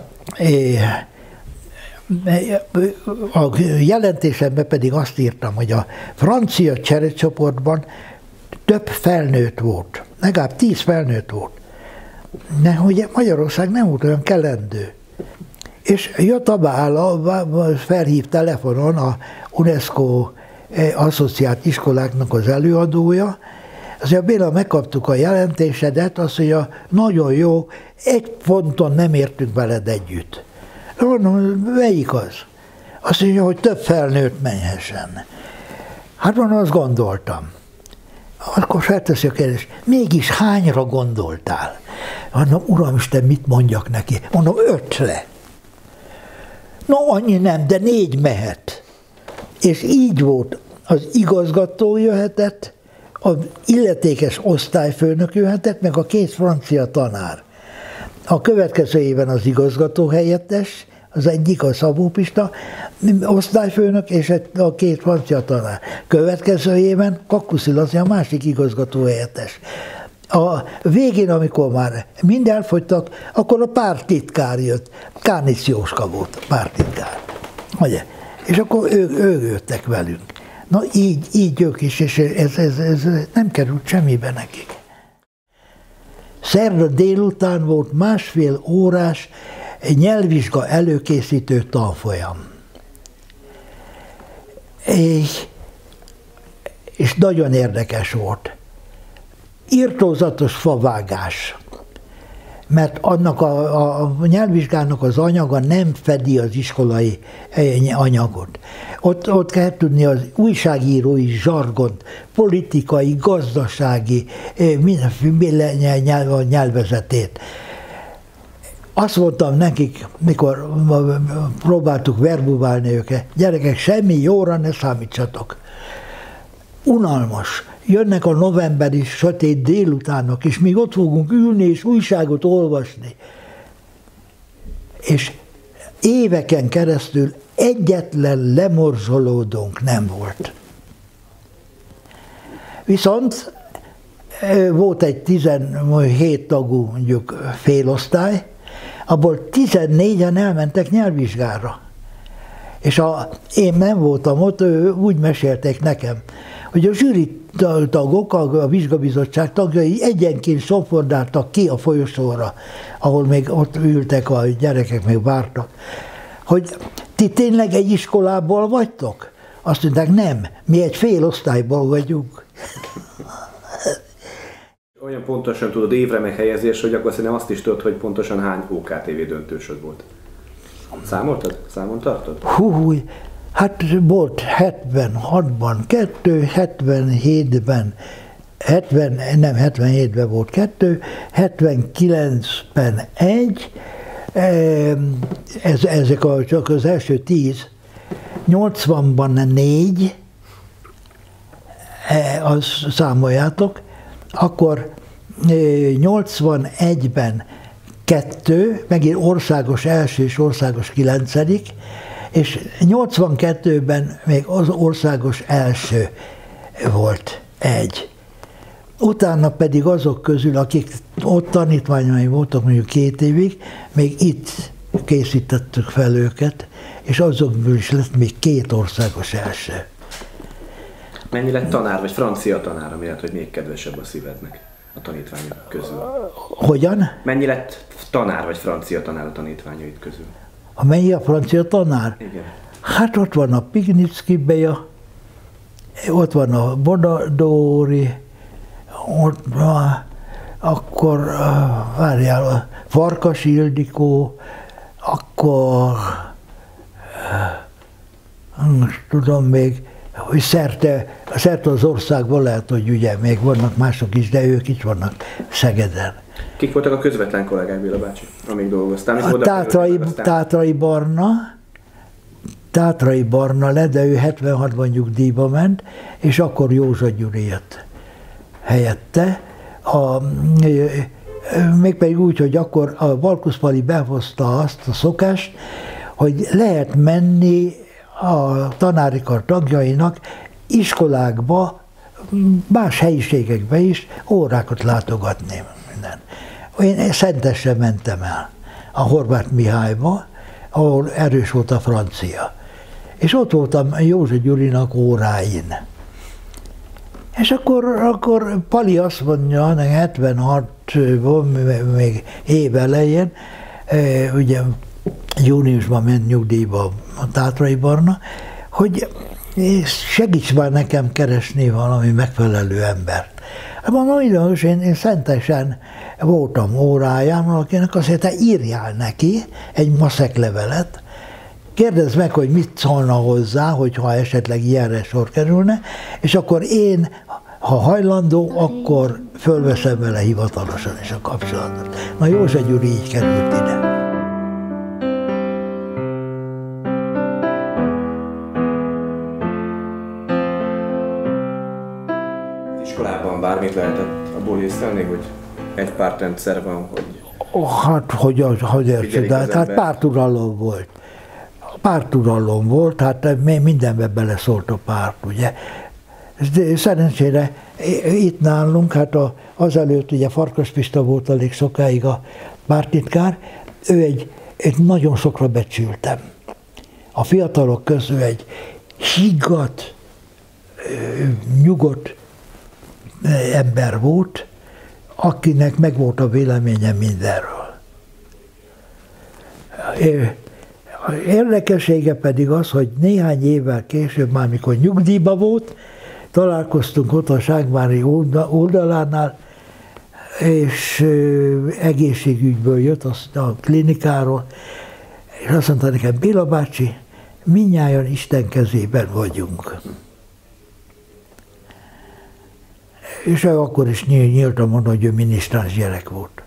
a jelentésemben pedig azt írtam, hogy a francia cserecsoportban több felnőtt volt. Legalább tíz felnőtt volt. De hogy Magyarország nem volt olyan kelendő. És jött a Bála, felhív telefonon a UNESCO asszociált iskoláknak az előadója, azt mondja, Béla, megkaptuk a jelentésedet, azt mondja, nagyon jó, egy ponton nem értünk veled együtt. Mondom, melyik az? Azt mondja, hogy több felnőtt menhessen. Hát mondom, azt gondoltam. Akkor felteszi a kérdést, mégis hányra gondoltál? Mondom, Uramisten, mit mondjak neki? Mondom, ötre. No, annyi nem, de négy mehet. És így volt, az igazgató jöhetett, az illetékes osztályfőnök jöhetett, meg a két francia tanár. A következő éven az igazgató helyettes, az egyik a Szabó Pista, osztályfőnök, és a két francia tanár. Következő éven Kakuszi Laci, a másik igazgató helyettes. A végén, amikor már mind elfogytak, akkor a pártitkár jött. Kárnic Jóska volt a pártitkár. Ugye? És akkor ők, ők jöttek velünk. Na így, így ők is, és ez, ez, ez nem került semmibe nekik. Szerda délután volt másfél órás nyelvvizsga előkészítő tanfolyam. És, és nagyon érdekes volt. Irtózatos favágás, mert annak a, a nyelvvizsgának az anyaga nem fedi az iskolai anyagot. Ott, ott kell tudni az újságírói zsargont, politikai, gazdasági, mindenféle nyelvezetét. Azt mondtam nekik, mikor próbáltuk verbuválni őket, gyerekek, semmi jóra ne számítsatok. Unalmas. Jönnek a novemberi sötét délutánok, és még ott fogunk ülni és újságot olvasni. És éveken keresztül egyetlen lemorzsolódónk nem volt. Viszont volt egy tizenhét tagú mondjuk félosztály, abból tizennégyen elmentek nyelvvizsgára. És a, én nem voltam ott, úgy mesélték nekem, hogy a zsűri tagok, a vizsgabizottság tagjai egyenként sopordáltak ki a folyosóra, ahol még ott ültek a gyerekek, még vártak, hogy ti tényleg egy iskolából vagytok? Azt mondták, nem, mi egy fél osztályból vagyunk. Olyan pontosan tudod évre meghelyezés, hogy akkor szerintem azt is tudod, hogy pontosan hány ó ká té vé döntősöd volt. Számoltad? Számon tartod? Hú, hát volt hetvenhatban kettő, hetvenhétben, hetven, nem hetvenhétben volt kettő, hetvenkilencben egy, ez, ezek a, csak az első tíz, nyolcvanban négy, azt számoljátok, akkor nyolcvanegyben kettő, megint országos első és országos kilencedik, és nyolcvankettőben még az országos első volt egy. Utána pedig azok közül, akik ott tanítványaim voltak mondjuk két évig, még itt készítettük fel őket, és azokból is lett még két országos első. Mennyi lett tanár, vagy francia tanár, ami lehet, hogy még kedvesebb a szívednek a tanítványok közül? Hogyan? Mennyi lett tanár, vagy francia tanár a tanítványaid közül? A mennyi a francia tanár? Igen. Hát ott van a Pignicki Beja, ott van a Bodadóri, ott van, akkor várjál, a Farkas Ildikó, akkor most tudom még, hogy szerte, szerte az országban lehet, hogy ugye még vannak mások is, de ők itt vannak Szegeden. Kik voltak a közvetlen kollégák, Béla bácsi, amíg dolgoztál? A Tátrai, Tátrai Barna, Tátrai Barna lett, de ő hetvenhatban nyugdíjba ment, és akkor Józsa Gyuri jött helyette. A, mégpedig úgy, hogy akkor a Valkusz Pali behozta azt a szokást, hogy lehet menni a tanári kar tagjainak iskolákba, más helyiségekbe is órákat látogatni. Minden. Én Szentesre mentem el, a Horváth Mihályba, ahol erős volt a francia. És ott voltam Józsa Gyurinak óráin. És akkor, akkor Pali azt mondja, hetvenhatban, még év elején, ugye júniusban ment nyugdíjba a Tátrai Barna, hogy segíts már nekem keresni valami megfelelő embert. Mondom, idős, én, én Szentesen voltam óráján, akinek azt mondta, írjál neki egy maszek levelet, kérdezd meg, hogy mit szólna hozzá, hogyha esetleg ilyenre sor kerülne, és akkor én, ha hajlandó, akkor fölveszem vele hivatalosan is a kapcsolatot. Na Józsa Gyuri így került ide. Iskolában bármit lehetett abból észlelni, hogy egy pártrendszer van, hogy... Hát, hogy, hogy értsd, de hát párturalom volt. Párturalom volt, hát mindenben beleszólt a párt, ugye. De szerencsére itt nálunk, hát a, azelőtt ugye Farkas Pista volt elég sokáig a pártitkár, ő egy, egy nagyon sokra becsültem. A fiatalok közül egy higgadt, nyugodt ember volt, akinek megvolt a véleménye mindenről. Érdekessége pedig az, hogy néhány évvel később, már mikor nyugdíjba volt, találkoztunk ott a Ságvári oldalánál, és egészségügyből jött a klinikáról, és azt mondta nekem, Béla bácsi, mindnyájan Isten kezében vagyunk. És ő akkor is nyíltan mondta, hogy ő minisztráns gyerek volt.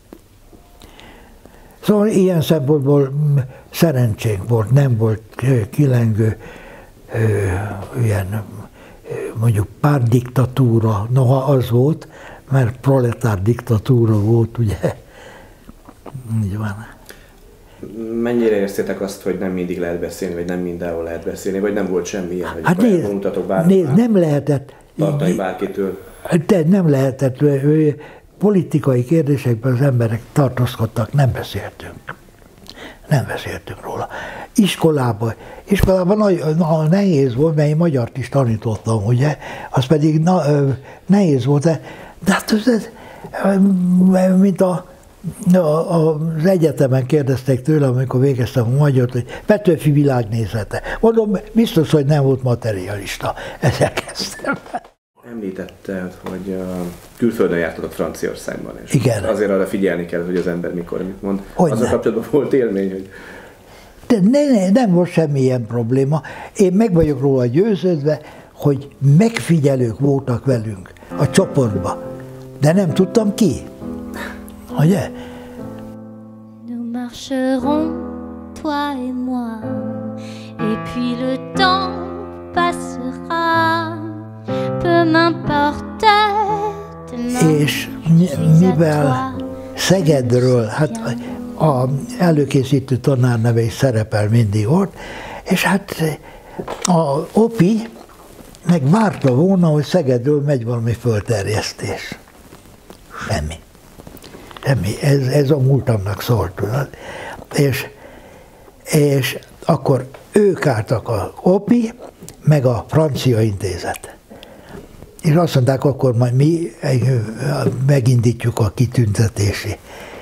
Szóval ilyen szempontból szerencsénk volt, nem volt kilengő ilyen mondjuk párdiktatúra, noha az volt, mert proletár diktatúra volt, ugye. Így van. Mennyire éreztétek azt, hogy nem mindig lehet beszélni, vagy nem mindenhol lehet beszélni, vagy nem volt semmi ilyen, hogy hát nézd, mutatok bár, nézd, nem lehetett tartani bárkitől? De nem lehetett, politikai kérdésekben az emberek tartózkodtak, nem beszéltünk. Nem beszéltünk róla. Iskolában, iskolában nagy, na, nehéz volt, mert én magyart is tanítottam, ugye, az pedig na, nehéz volt, de, de hát ez, mint a, a, az egyetemen kérdezték tőlem, amikor végeztem a magyart, hogy Petőfi világnézete. Mondom, biztos, hogy nem volt materialista. Ezzel kezdtem. Említetted, hogy uh, külföldön jártatok Franciaországban, és igen. Azért arra figyelni kell, hogy az ember mikor mit mond. Hogy azzal kapcsolatban volt élmény, hogy... De ne, ne, nem volt semmilyen probléma. Én meg vagyok róla győződve, hogy megfigyelők voltak velünk a csoportban, de nem tudtam ki. Ugye? Nous marcherons, toi et moi, et puis le temps passera. Peu m'importe, és mivel Szegedről, hát a előkészítő tanárneve is szerepel mindig ott, és hát a Opi meg várta volna, hogy Szegedről megy valami fölterjesztés. Semmi. semmi, ez, ez a múltamnak szólt, tudod. És, és akkor ők álltak a opi, meg a francia intézet. És azt mondták, akkor majd mi megindítjuk a kitüntetési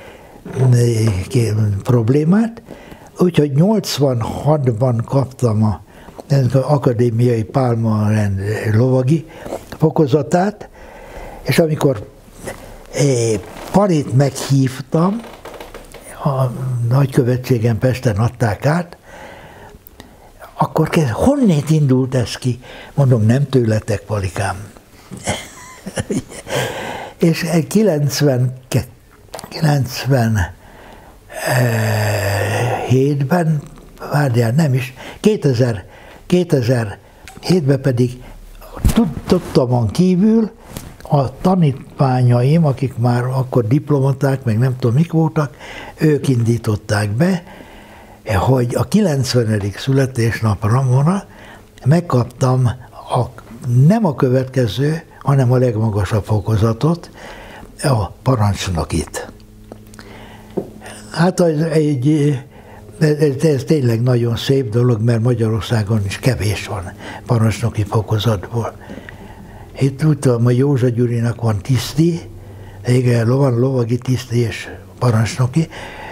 problémát. Úgyhogy nyolcvanhatban kaptam a az akadémiai pálmarend lovagi fokozatát, és amikor Panit meghívtam, a nagykövetségen Pesten adták át, akkor kezd, honnét indult ez ki? Mondom, nem tőletek, Palikám. És kilencvenhétben, várjál, nem is, kétezer-hétben pedig tudtamon kívül a tanítványaim, akik már akkor diplomaták, meg nem tudom mik voltak, ők indították be, hogy a kilencvenedik születésnapomra megkaptam a, nem a következő, hanem a legmagasabb fokozatot, a parancsnokit. Hát ez, egy, ez, ez tényleg nagyon szép dolog, mert Magyarországon is kevés van parancsnoki fokozatból. Itt úgy tudom, hogy Józsa Gyurinak van tiszti, igen, van lovagi tiszti és parancsnoki.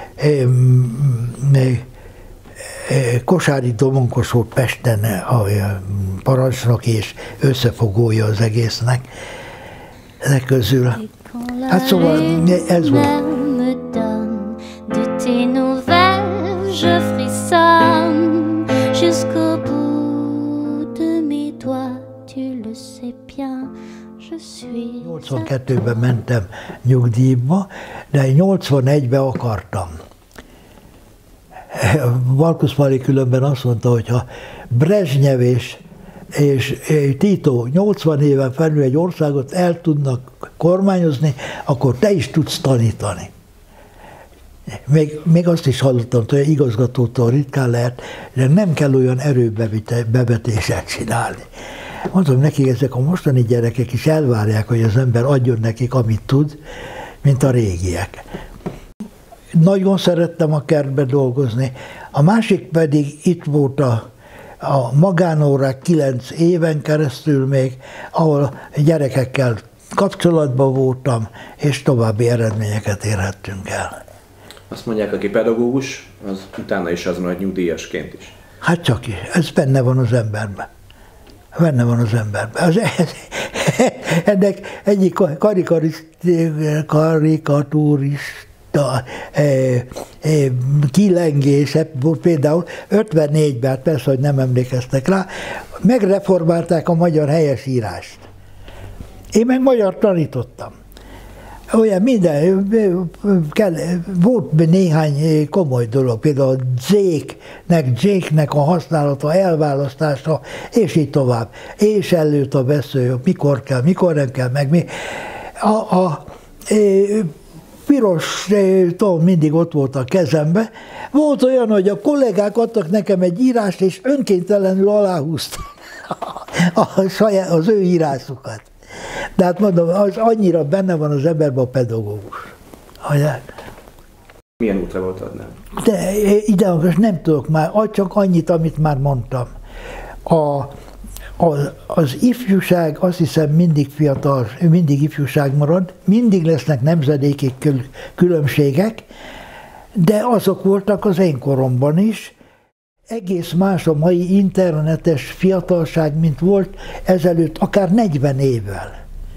Kosári Domonkos volt Pesten a parancsnok és összefogója az egésznek. Ezek közül. Hát szóval ez volt. nyolcvankettőben mentem nyugdíjba, de nyolcvanegyben akartam. Markus Mári különben azt mondta, hogy ha Brezsnyev és, és Tito nyolcvan éven felül egy országot el tudnak kormányozni, akkor te is tudsz tanítani. Még, még azt is hallottam, hogy igazgatótól ritkán lehet, de nem kell olyan erőbevetéseket csinálni. Mondom neki, ezek a mostani gyerekek is elvárják, hogy az ember adjon nekik, amit tud, mint a régiek. Nagyon szerettem a kertbe dolgozni. A másik pedig itt volt a, a magánórák kilenc éven keresztül még, ahol gyerekekkel kapcsolatban voltam, és további eredményeket érhettünk el. Azt mondják, aki pedagógus, az utána is az majd nyugdíjasként is. Hát csak is, ez benne van az emberben. Benne van az emberben. Az, ennek egyik karikatúrista e, e, kilengése volt például ötvennégyben, hát persze, hogy nem emlékeztek rá, megreformálták a magyar helyesírást. Én meg magyar tanítottam. Olyan minden, kell, volt néhány komoly dolog, például a dzéknek, dzéknek a használata, elválasztása, és így tovább. És előtt a vesző, mikor kell, mikor nem kell, meg mi. A, a e, piros tom mindig ott volt a kezembe. Volt olyan, hogy a kollégák adtak nekem egy írást, és önkéntelenül aláhúztam a saját, az ő írásukat. De hát mondom, az annyira benne van az emberben a pedagógus. Milyen útra volt adnál? De ide nem tudok már, csak annyit, amit már mondtam. A, a, az ifjúság, azt hiszem, mindig fiatal, mindig ifjúság marad, mindig lesznek nemzedéki különbségek, de azok voltak az én koromban is. Egész más a mai internetes fiatalság, mint volt ezelőtt akár negyven évvel.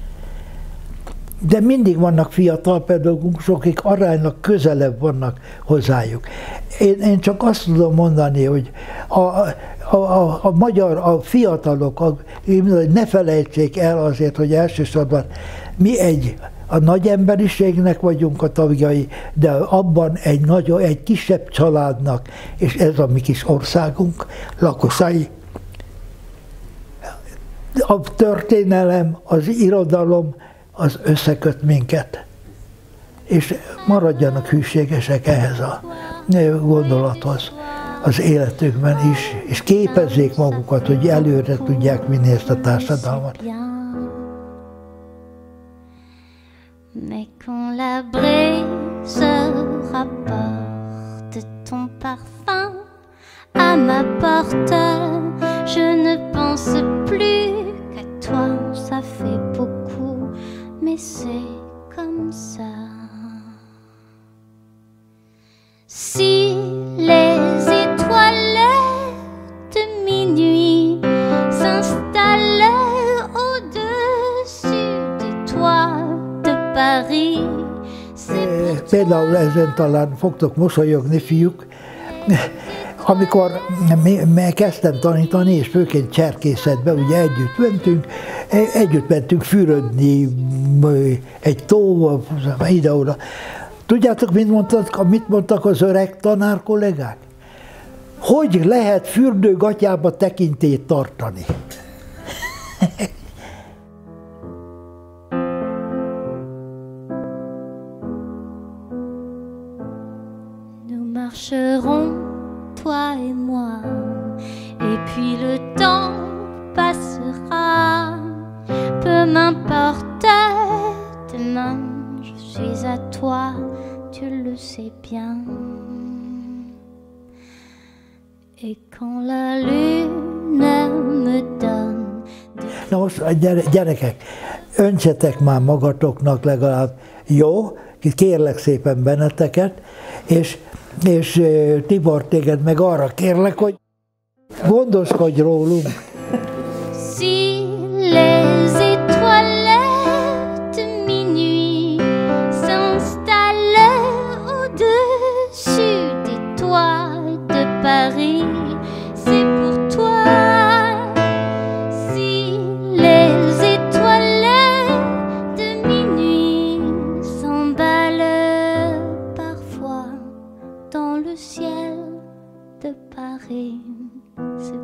De mindig vannak fiatal pedagógusok, akik aránylag közelebb vannak hozzájuk. Én, én csak azt tudom mondani, hogy a, a, a, a magyar, a fiatalok, a, ne felejtsék el azért, hogy elsősorban mi egy a nagy emberiségnek vagyunk a tagjai, de abban egy, nagy, egy kisebb családnak, és ez a mi kis országunk lakosai. A történelem, az irodalom, az összeköt minket. És maradjanak hűségesek ehhez a gondolathoz az életükben is, és képezzék magukat, hogy előre tudják vinni ezt a társadalmat. Mais quand la braise apporte ton parfum à ma porte. Je ne pense plus qu'à toi, ça fait beaucoup, mais c'est comme ça. Si les étoiles de minuit s'installent au-dessus des toits de Paris, Például ezen talán fogtok mosolyogni, fiúk. Amikor kezdtem tanítani, és főként cserkészetbe, ugye együtt mentünk, együtt mentünk fürödni egy tóba, ide-oda. Tudjátok, mit mondtak, mit mondtak az öreg tanár kollégák? Hogy lehet fürdőgatyába tekintélyt tartani? Nous marcherons, toi et moi, et puis le temps passera. Peu m'importe, demain je suis à toi, tu le sais bien. Et quand la lune me donne... Na most, gyere, gyerekek, öntsetek már magatoknak legalább, jó? Kérlek szépen benneteket, és, és Tibor, téged meg arra kérlek, hogy gondoskodj rólunk. Si les étoiles de minuit s'installent au-dessus des toits de Paris, c'est pour toi. Si les étoiles de minuit s'emballent parfois dans le ciel de Paris, c'est